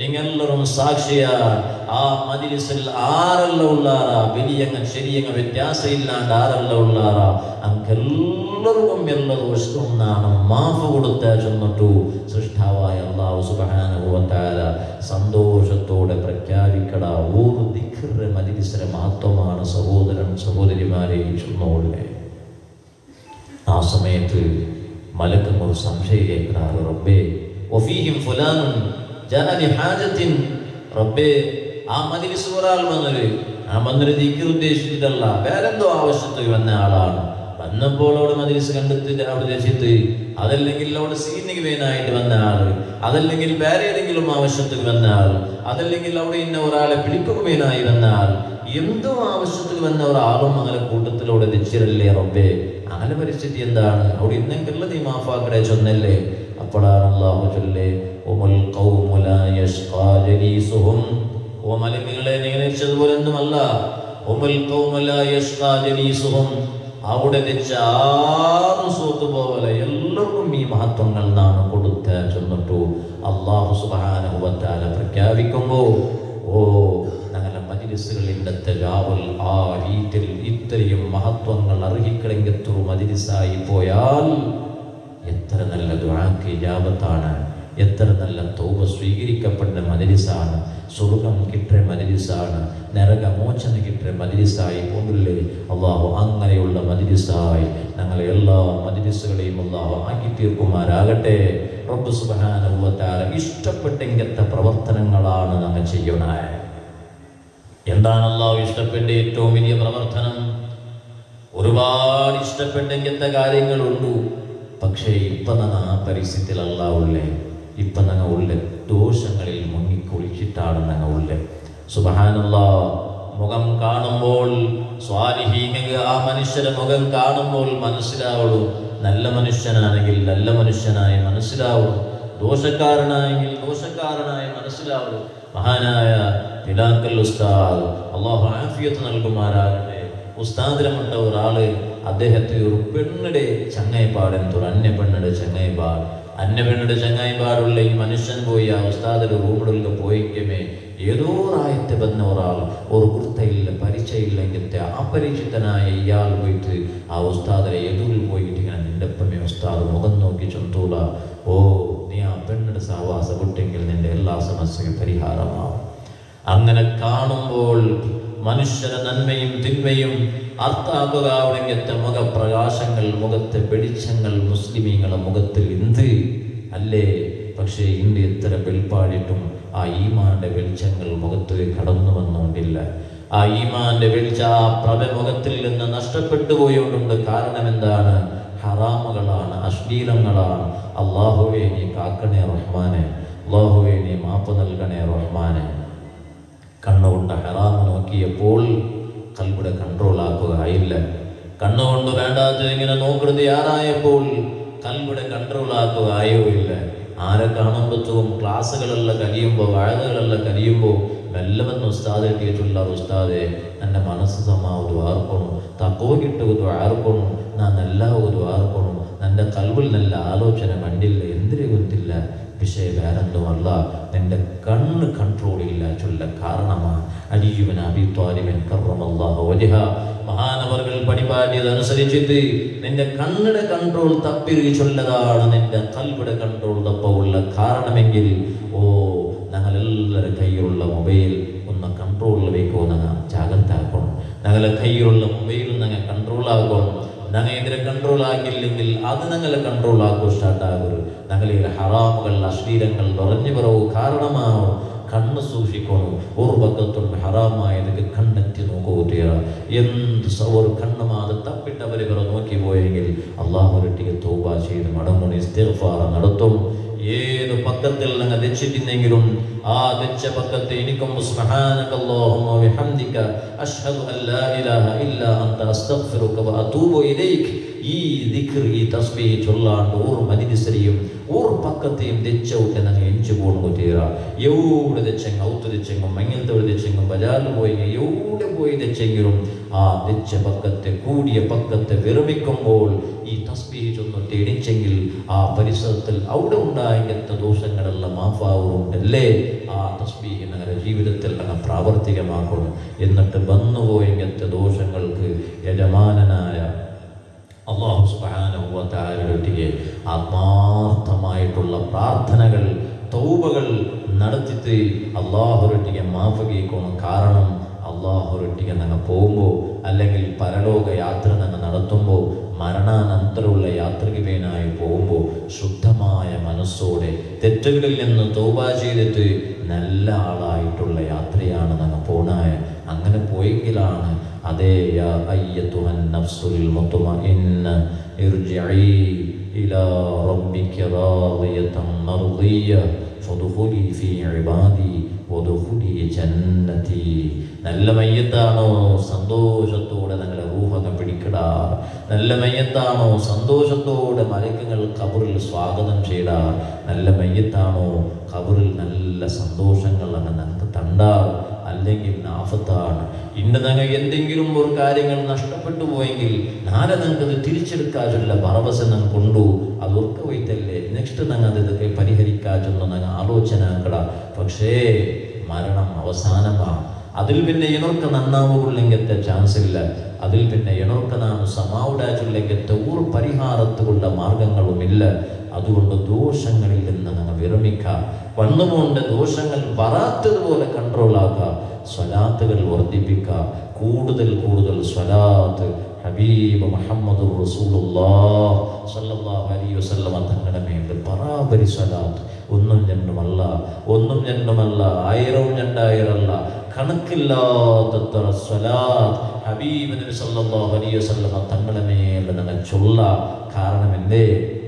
എല്ലാവരും സാക്ഷിയാണ്. ആ മജ്‌ലിസിൽ ആരെല്ല ഉള്ളാറാ വലിയങ്ങ ശരിയങ്ങ വ്യത്യാസം ഇല്ലാണ്ട് ആരെല്ല ഉള്ളാറാ അങ്കെല്ലവർക്കും എല്ലാ ദോഷവും നാണ് മാഫ് കൊടുത്ത ചെന്നിട്ടു സൃഷ്ടാവായ അല്ലാഹു സുബ്ഹാനഹു വ തആല സന്തോഷത്തോടെ പ്രഖ്യാപിക്കട ഒരു ദിക്റിന്റെ മജ്‌ലിസിന്റെ മഹത്വമാണ് സഹോദരൻ സഹോദരിമാരെ ചൊന്നോളെ. ആ സമയത്ത് മലക്കും ഒരു സംശയിക്കേക്കാറ്, റബ്ബേ വഫീഹിം ഫുലാനുൻ ജാഅ ലിഹാജത്തിൻ, റബ്ബേ ആ മജ്‌ലിസ് ഒരാൾ വന്നൊരു ദിക്ർ ഉദ്ദേശിച്ചിട്ടല്ല, വേറെന്തോ ആവശ്യത്തിൽ വന്ന ആളാണ്. വന്നപ്പോൾ അവിടെ മജ്‌ലിസ് കണ്ടെത്തി അവിടെ രചിത്ത്, അതല്ലെങ്കിൽ അവിടെ സീനികനായിട്ട് വന്ന ആള്, അതല്ലെങ്കിൽ വേറെ ഏതെങ്കിലും ആവശ്യത്തിൽ വന്ന ആൾ, അതല്ലെങ്കിൽ അവിടെ ഇന്ന ഒരാളെ പിടിക്കുകയായി വന്ന ആൾ, എന്തോ ആവശ്യത്തിൽ വന്ന ഒരാളും അങ്ങനെ കൂട്ടത്തിലൂടെ രചിച്ചിരല്ലേ റബ്ബേ. അങ്ങനെ പരിസ്ഥിതി എന്താണ്? അവിടെ ഇന്നെങ്കിലും നീ മാഫാക്കടെ ചൊന്നല്ലേ. അപ്പോഴാണ് അല്ലാഹു ചൊല്ലേ, ഉമുൽ ഖൗമു ലാ യശ്ഖാ ജലീസുഹും, ഓ മലക്കുകളെ നിങ്ങനെച്ചതുപോലൊന്നുമല്ല, ഉമുൽ ഖൗമു ലാ യശ്ഖാ ജലീസുഹും, അവിടെ വെച്ച ആറ് സൂത്ത് പോലെ എല്ലാവർക്കും ഈ മഹത്വങ്ങൾ നാണ് കൊടുത്ത ചെന്നിട്ടു അല്ലാഹു സുബ്ഹാനഹു വ തആല പ്രഖ്യാപിക്കുമ്പോ, ഓ ഞങ്ങളുടെ മജ്‌ലിസുകളിൻ്റെ തജാവുൽ ആ രീതിയിൽ ഇത്രയും മഹത്വങ്ങൾ അർഹിക്കണമെങ്കിൽ മജ്‌ലിസായി പോയാൽ എത്ര നല്ല ദുആക്ക് ഇജാബത്താണ്, എത്ര നല്ല തൗബ സ്വീകരിക്കപ്പെടുന്ന മജ്‌ലിസാണ്, സ്വർഗം കിട്ടിയ മജ്‌ലിസാണ്, നരകമോചനം കിട്ടിയ മജ്‌ലിസായി പോകില്ലേ. അല്ലാഹു അങ്ങനെയുള്ള മജ്‌ലിസായി ഞങ്ങളെ എല്ലാ മജ്‌ലിസുകളെയും അല്ലാഹു ആക്കി തീർക്കുമാറാകട്ടെ. റബ്ബ് സുബ്ഹാനഹു വ തആല ഇഷ്ടപ്പെട്ടെങ്കത്തെ പ്രവർത്തനങ്ങളാണ് ഞങ്ങൾ ചെയ്യണേ. എന്താണ് അല്ലാഹു ഇഷ്ടപ്പെട്ട ഏറ്റവും വലിയ പ്രവർത്തനം? ഒരുപാട് ഇഷ്ടപ്പെട്ടെങ്കത്തെ കാര്യങ്ങളുണ്ട്. പക്ഷേ ഇപ്പൊ ഞങ്ങൾ ആ പരിസ്ഥിതിയിലല്ല ഉള്ളേ. ഇപ്പൊ ഞങ്ങൾ ഉള്ള ദോഷങ്ങളിൽ മുങ്ങിക്കുളിച്ചിട്ടാണ് ഞങ്ങൾ ഉള്ളേ. സുബ്ഹാനല്ലാഹ്, മുഖം കാണുമ്പോൾ സ്വാലിഹീങ്ങൾക്ക് ആ മനുഷ്യരെ മുഖം കാണുമ്പോൾ മനസ്സിലാവുള്ളൂ. നല്ല മനുഷ്യനാണെങ്കിൽ നല്ല മനുഷ്യനായി മനസ്സിലാവുള്ളൂ, ദോഷക്കാരനായെങ്കിൽ ദോഷക്കാരനായി മനസ്സിലാവുള്ളൂ. മഹാനായ പിലാക്കൽ ഉസ്താദ്, അല്ലാഹു ആഫിയത്ത് നൽകുമാറാകട്ടെ, ഉസ്താദിനപ്പെട്ട ഒരാള് അദ്ദേഹത്തെ ഒരു പെണ്ണിടെ ചങ്ങായിപ്പാടെന്തോ അന്യ പെണ്ണിടെ ചങ്ങായിപ്പാടുള്ള ഈ മനുഷ്യൻ പോയി ആ ഉസ്താദിന്റെ റൂമിലൊക്കെ പോയിക്കുമേ ഏതോ ആയത്തെ വന്ന ഒരാൾ ഒരു വൃത്തയില്ല പരിചയമില്ലെങ്കിലത്തെ അപരിചിതനായ ഇയാൾ പോയിട്ട് ആ ഉസ്താദിനെ എതിരിൽ പോയിട്ട് ഇങ്ങനെ നിന്റെ ഒപ്പമേ ഉസ്താദ് മുഖം നോക്കി ചൊന്തൂല, ഓ നീ ആ പെണ്ണിടെ സഹവാസ വിട്ടെങ്കിൽ നിന്റെ എല്ലാ സമസ്യയും പരിഹാരമാവും. അങ്ങനെ കാണുമ്പോൾ മനുഷ്യരെ നന്മയും തിന്മയും അർത്ഥാക്കുകയാണെങ്കിലത്തെ മുഖപ്രകാശങ്ങൾ, മുഖത്തെ വെളിച്ചങ്ങൾ മുസ്ലിമീങ്ങളുടെ മുഖത്തിൽ എന്ത് അല്ലേ. പക്ഷേ ഇന്ന് എത്ര വെളിപ്പാടിട്ടും ആ ഈമാന്റെ വെളിച്ചങ്ങൾ മുഖത്ത് കടന്നു വന്നുകൊണ്ടില്ല. ആ ഈമാന്റെ വെളിച്ച ആ പ്രഭ മുഖത്തിൽ നിന്ന് നഷ്ടപ്പെട്ടു പോയോണ്ടുണ്ട്. കാരണം എന്താണ്? ഹറാമുകളാണ്, അശ്ലീലങ്ങളാണ്. അല്ലാഹുവേ നീ കാക്കണേ റഹ്മാനെ, അല്ലാഹുവേ നീ മാപ്പ് നൽകണേ റഹ്മാനെ. കണ്ണുകൊണ്ട് ഹറാം നോക്കിയപ്പോൾ കൽബിടെ കൺട്രോൾ ആക്കുക ആയില്ല. കണ്ണുകൊണ്ട് വേണ്ടാത്തത് ഇങ്ങനെ നോക്കുന്നത് ആരായപ്പോൾ കൽബിടെ കൺട്രോൾ ആക്കുക ആയോ ഇല്ല. ആരെ കാണുമ്പോഴത്തും ക്ലാസ്സുകളെല്ലാം കഴിയുമ്പോൾ വാഴകളെല്ലാം കഴിയുമ്പോൾ മെല്ലെ വന്ന് ഉസ്താദ് എത്തിയിട്ടുള്ള ഉസ്താദെ എൻ്റെ മനസ്സ് സമാവത് ആർക്കണം, തക്കോ കിട്ടുന്നത് ആർക്കണം, ഞാൻ എല്ലാവത് ആർക്കണം, എൻ്റെ കൽബിൽ നല്ല ആലോചന കണ്ടില്ല, എന്തിനു ಗೊತ್ತಿല്ല. വിഷയ വേറെന്തുമല്ല, നിന്റെ കണ്ണ് കൺട്രോൾ ഇല്ല ചൊല്ല കാരണമാണ്. അലിയുബിൻ അബീ ത്വാലിബിൻ കറമല്ലാഹു വജ്ഹ മഹാനവറുകൾ പരിപാടിയതനുസരിച്ചിട്ട് നിന്റെ കണ്ണിടെ കൺട്രോൾ തപ്പിരി ചൊല്ലതാണ് നിന്റെ കൽബിടെ കൺട്രോൾ തപ്പുള്ള കാരണമെങ്കിൽ, ഓ ഞങ്ങളെല്ലാവരുടെ കയ്യിലുള്ള മൊബൈൽ ഒന്ന് കൺട്രോളിൽ വയ്ക്കുമോ, ഞങ്ങൾ ജാഗ്രത ആക്കണം. ഞങ്ങളെ കയ്യിലുള്ള മൊബൈലും ഞങ്ങൾ കൺട്രോൾ ആക്കണം. ഞങ്ങൾ ഇതിനെ കൺട്രോൾ ആക്കിയില്ലെങ്കിൽ അത് ഞങ്ങളെ കൺട്രോൾ ആക്കും സ്റ്റാർട്ടാകും. ഞങ്ങളിൽ ഹറാമുകൾ അശ്ലീലങ്ങൾ നിറഞ്ഞു പറവും കാരണമാവും. കണ്ണ് സൂക്ഷിക്കണം. ഒരു പക്കത്തും ഹറാമായതൊക്കെ കണ്ണെത്തി നോക്കുക. എന്ത് ഒരു കണ്ണുമാത് തപ്പിട്ടവരെ ഇവരെ നോക്കി പോയെങ്കിൽ അള്ളാഹുരട്ടിക്ക് തൗബ ചെയ്ത് മടങ്ങും, ഇസ്തിഗ്ഫാർ നടത്തും. ഏത് പക്കത്തിൽ ഞങ്ങൾ വെച്ചിട്ടുണ്ടെങ്കിലും ആ വെച്ച പക്കത്തെ എനിക്കും സുബ്ഹാനകല്ലാഹുമ്മ വബിഹംദിക അശ്ഹദു അല്ലാ ഇലാഹ ഇല്ലാ അൻത അസ്തഗ്ഫിറുക വഅതൂബു ഇലൈക് ഈ ദിക്ർ ഈ തസ്ബീഹ് ചൊല്ലാണ്ട് ഒരു മജ്‌ലിസിലെയും ഒരു പക്കത്തെയും തെച്ചൗട്ട് ഞങ്ങൾ എഞ്ചു പോകുന്നു തീര. എവിടെ തെച്ചെങ്കിൽ ഔത്ത് തെച്ചെങ്കും മങ്ങിലത്തോട് തെച്ചെങ്കും ബജാറിൽ പോയെങ്കിൽ എവിടെ പോയി തെച്ചെങ്കിലും ആ തെച്ച പക്കത്തെ കൂടിയ പക്കത്തെ വിരമിക്കുമ്പോൾ ഈ തസ്ബീഹ് ചൊന്നിട്ട് എണിച്ചെങ്കിൽ ആ പരിസരത്തിൽ അവിടെ ഉണ്ടായിങ്ങനത്തെ ദോഷങ്ങളെല്ലാം മാഫാവുണ്ടല്ലേ. ആ തസ്ബീഹ് ഞങ്ങളുടെ ജീവിതത്തിൽ അങ്ങ് പ്രാവർത്തികമാക്കണം. എന്നിട്ട് വന്നുപോയിങ്ങനത്തെ ദോഷങ്ങൾക്ക് യജമാനനായ അല്ലാഹു സുബ്ഹാനഹു വ തആലയുടെ ആത്മാർത്ഥമായിട്ടുള്ള പ്രാർത്ഥനകൾ, തൗബകൾ നടത്തിയിട്ട് അള്ളാഹുരൊട്ടിಗೆ മാഫ് കേൾക്കണം. കാരണം അള്ളാഹുരൊട്ടിಗೆ ഞങ്ങൾ പോകുമ്പോൾ, അല്ലെങ്കിൽ പരലോക യാത്ര ഞങ്ങൾ നടത്തുമ്പോൾ, മരണാനന്തരമുള്ള യാത്രികനായി പോകുമ്പോൾ ശുദ്ധമായ മനസ്സോടെ തെറ്റുകളിൽ നിന്ന് തൗബ ചെയ്തിട്ട് നല്ല ആളായിട്ടുള്ള യാത്രയാണ് ഞങ്ങൾ പോണായ. അങ്ങനെ പോയെങ്കിലാണ് അതേ യാ അയ്യത്തുഹൻ നഫ്സുൽ മുത്മഇന്ന ഇർജിഇ ഇലാ റബ്ബിക റാദിയതൻ മർദിയ ഫദ്ഖുലി ഫീ ഇബാദി വദ്ഖുലി ജന്നതി. നല്ല മയ്യത്താണോ സന്തോഷത്തോടെ ഞങ്ങളെ റൂഹങ്ങ പിടിക്കടാ. നല്ല മയ്യത്താണോ സന്തോഷത്തോടെ മലക്കുകൾ ഖബറിൽ സ്വാഗതം ചെയ്ടാ. നല്ല മയ്യത്താണോ ഖബറിൽ നല്ല സന്തോഷങ്ങൾ ഞങ്ങൾക്ക് തണ്ടാ. അല്ലെങ്കിൽ നാഫത്താണ്. ഇന്ന് ഞങ്ങൾ എന്തെങ്കിലും ഒരു കാര്യങ്ങൾ നഷ്ടപ്പെട്ടു പോയെങ്കിൽ നാളെ ഞങ്ങൾക്കത് തിരിച്ചെടുക്കാനുള്ള ഭറവസ ഞങ്ങൾ കൊണ്ടു. അത് ഉറക്ക പോയിട്ടല്ലേ നെക്സ്റ്റ് ഞങ്ങൾ ഇതൊക്കെ പരിഹരിക്കാച്ചൊന്നും ഞങ്ങൾ ആലോചനാക്കട. പക്ഷേ മരണം അവസാനമാണ്. അതിൽ പിന്നെ ഇണർക്ക് നന്നാവുകയില്ലെങ്കിലത്തെ ചാൻസ് ഇല്ല. അതിൽ പിന്നെ ഇണർക്ക് നാം സമാവുടാച്ചുള്ളെങ്കിലത്തെ ഒരു പരിഹാരത്തുള്ള മാർഗങ്ങളുമില്ല. അതുകൊണ്ട് ദോഷങ്ങളിൽ നിന്ന് ഞങ്ങൾ വിരമിക്കുക. വന്നുകൊണ്ട് ദോഷങ്ങൾ വരാത്തതുപോലെ കൺട്രോളാക്കുക. സ്വലാത്തുകൾ വർദ്ധിപ്പിക്കുക. കൂടുതൽ കൂടുതൽ സ്വലാത്ത് ഹബീബ് മുഹമ്മദ് റസൂലുള്ളാഹി സ്വല്ലല്ലാഹു അലൈഹി വസല്ലം തങ്ങളുടെ മേൽ പറാപരി സ്വലാത്ത്. ഒന്നും രണ്ടുമല്ല, ഒന്നും രണ്ടുമല്ല, 1000 2000 കണക്കില്ലാത്തത്ര സ്വലാത്ത് ഹബീബ് നബി സല്ലല്ലാഹു അലൈഹി വസല്ലം തങ്ങളുടെ മേൽ ഞങ്ങൾ ചൊല്ല. കാരണം എന്തേ?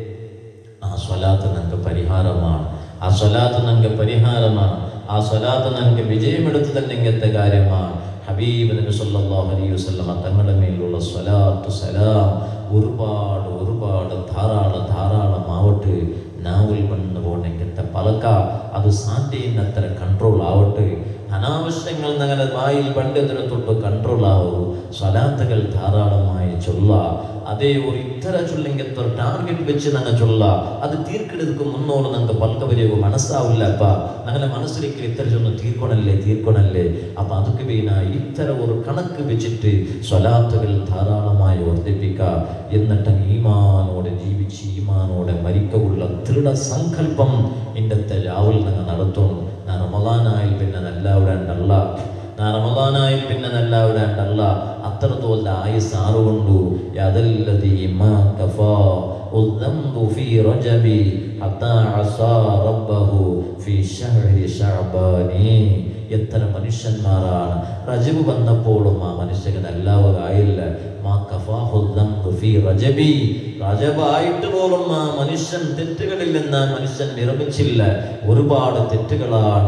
ആ സ്വലാത്ത് ഞങ്ങൾക്ക് പരിഹാരമാണ്. ആ സ്വലാത്ത് ഞങ്ങൾക്ക് പരിഹാരമാണ്. ആ സ്വലാത്ത് ഞങ്ങൾക്ക് വിജയമെടുത്തു തന്നെ ഇങ്ങനത്തെ കാര്യമാണ്. ഹബീബ് നബി സല്ലല്ലാഹു അലൈഹി വസല്ലം തങ്ങളുടെ മേലുള്ള സ്വലാത്തു സലാം ഒരുപാട് ഒരുപാട് ധാരാളമാവട്ടെ. നാവിൽ വന്നു പോകണമെങ്കിലത്തെ പലക്ക അത് സാധ്യന്നത്ര കൺട്രോൾ ആവട്ടെ. അനാവശ്യങ്ങൾ ഞങ്ങളുടെ വായിൽ പണ്ടതിനെ തൊട്ട് കൺട്രോൾ ആവൂ. സ്വലാത്തുകൾ ധാരാളമായി ചൊല്ല. അതേ ഒരു ഇത്തര ചൊല്ലെങ്കിൽ ഒരു ടാർഗറ്റ് വെച്ച് ഞങ്ങൾ ചൊല്ല. അത് തീർക്കെടുക്കും മുന്നോട്ട് ഞങ്ങൾക്ക് പൽക്ക വരെയോ മനസ്സാവില്ല. അപ്പ ഞങ്ങളുടെ മനസ്സിലേക്ക് ഇത്തര ചൊന്ന് തീർക്കണല്ലേ. അപ്പൊ അതൊക്കെ വീണ ഇത്തര ഒരു കണക്ക് വെച്ചിട്ട് സ്വലാത്തുകൾ ധാരാളമായി വർദ്ധിപ്പിക്കുക. എന്നിട്ട് ഈമാനോടെ ജീവിച്ച് ഈമാനോടെ മരിക്കുള്ള ദൃഢ സങ്കല്പം ഇന്നത്തെ രാവിലെ ഞങ്ങൾ നടത്തും. ഞാൻ റമദാനായി പിന്നെ നല്ലവിടേണ്ടല്ല, ഞാൻ റമദാനായി പിന്നെ നല്ലവിടേണ്ടല്ല. അത്രത്തോളം ആയുസ് ആറുകൊണ്ടു എത്ര മനുഷ്യന്മാരാണ് റജബ് വന്നപ്പോഴും ആ മനുഷ്യന് നല്ലവരായില്ല. റജബായിട്ട് പോലും ആ മനുഷ്യൻ തെറ്റുകളിൽ നിന്ന് ആ മനുഷ്യൻ വിരമിച്ചില്ല. ഒരുപാട് തെറ്റുകളാണ്.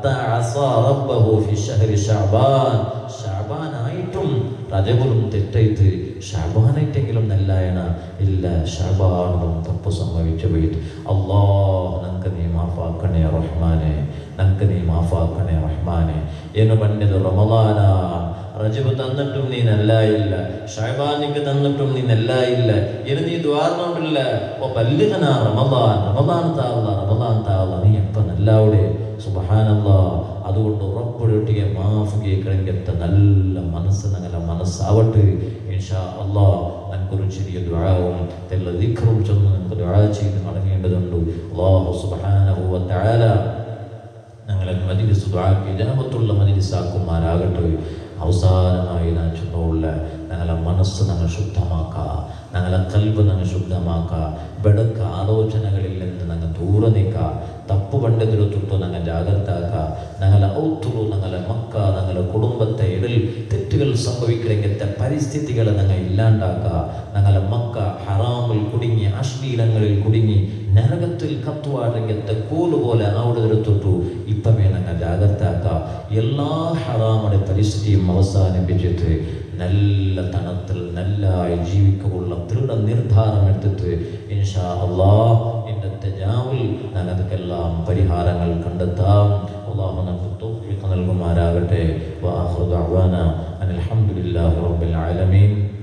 ഷാബാനായിട്ടും റജബിലും തെറ്റായിട്ട് ഷാബാനായിട്ടെങ്കിലും നല്ലായണ ഇല്ല. ഷാബാനും തപ്പ് സംഭവിച്ചു പോയിട്ട് അല്ലാഹ് ഞങ്ങൾക്ക് നീ മാഫാക്കണേ റഹ്മാനെ, ഞങ്ങൾക്ക് നീ മാഫാക്കണേ റഹ്മാനെ. എന്ന് പറഞ്ഞത് റമദാനാണ്. റജബ് തന്നിട്ടും നീ നല്ലായില്ല, ഷഅബാനിക്ക് തന്നിട്ടും നീ നല്ലായില്ല. ഇനി നീ ദ്വാരനോട്ടില്ല ഓ ബല്ലിഗന റമദാൻ താവ നീ എപ്പം നല്ലാവിടെ. സുബ്ഹാനല്ലാഹ്. അതുകൊണ്ട് റബ്ബുടെ മാഫ് കേൾക്കണമെങ്കിൽ നല്ല മനസ്സ് ഞങ്ങളുടെ മനസ്സാവട്ടെ. ഇൻഷാ അല്ലാഹ് നമുക്കൊരു ചെറിയ ദുആവും തെല്ല ദിക്റും ചൊന്ന് നമുക്ക് ദുആ ചെയ്ത് മടങ്ങേണ്ടതുണ്ട്. അല്ലാഹു സുബ്ഹാനഹു വ തആല ഞങ്ങളെ മജ്ലിസ് ദുആക്ക് ഇജാബത്തുള്ള മജ്ലിസാക്കുമാറാകട്ടെ. അവസാനമായി ഞാൻ ചൊല്ലുള്ള ഞങ്ങളെ മനസ്സ് ഞങ്ങൾ ശുദ്ധമാക്കുക, ഞങ്ങളെ കൽബ് ഞങ്ങൾ ശുദ്ധമാക്കുക. ബെടക്ക് ആലോചനകളിൽ നിന്ന് ഞങ്ങൾ ദൂരെ നിൽക്കുക. തപ്പ് പണ്ടതിൽ തൊട്ട് ഞങ്ങൾ ജാഗ്രത ആക്കുക. ഞങ്ങളെ ഔത്തുള്ളൂ, ഞങ്ങളെ മക്ക, ഞങ്ങളുടെ കുടുംബത്തെ ഇടയിൽ തെറ്റുകൾ സംഭവിക്കണമെങ്കിലത്തെ പരിസ്ഥിതികളെ ഞങ്ങൾ ഇല്ലാണ്ടാക്കുക. ഞങ്ങളെ മക്ക ഹറാമിൽ കുടുങ്ങി, അശ്ലീലങ്ങളിൽ കുടുങ്ങി, നരകത്തിൽ കത്തുവാടെങ്കിലത്തെ കൂലുപോലെ അവിടെ തൊട്ടു ഇപ്പമേ ഞങ്ങൾ ജാഗ്രത ആക്കുക. എല്ലാ ഹറാമുടെ പരിസ്ഥിതിയും അവസാനിപ്പിച്ചിട്ട് നല്ല തണത്തിൽ നല്ലായി ജീവിക്കുള്ള ദൃഢ നിർദ്ധാരം എടുത്തിട്ട് ഇൻഷാ അല്ലാഹ് ഇന്നത്തെ ജാവിൽ ഞങ്ങൾക്കെല്ലാം പരിഹാരങ്ങൾ കണ്ടെത്താം. അല്ലാഹു നമുക്ക് തൗഫീഖ് നൽകുമാറാകട്ടെ. വആഖിറു ദഅവാനാ അനിൽ ഹംദുലില്ലാഹി റബ്ബിൽ ആലമീൻ.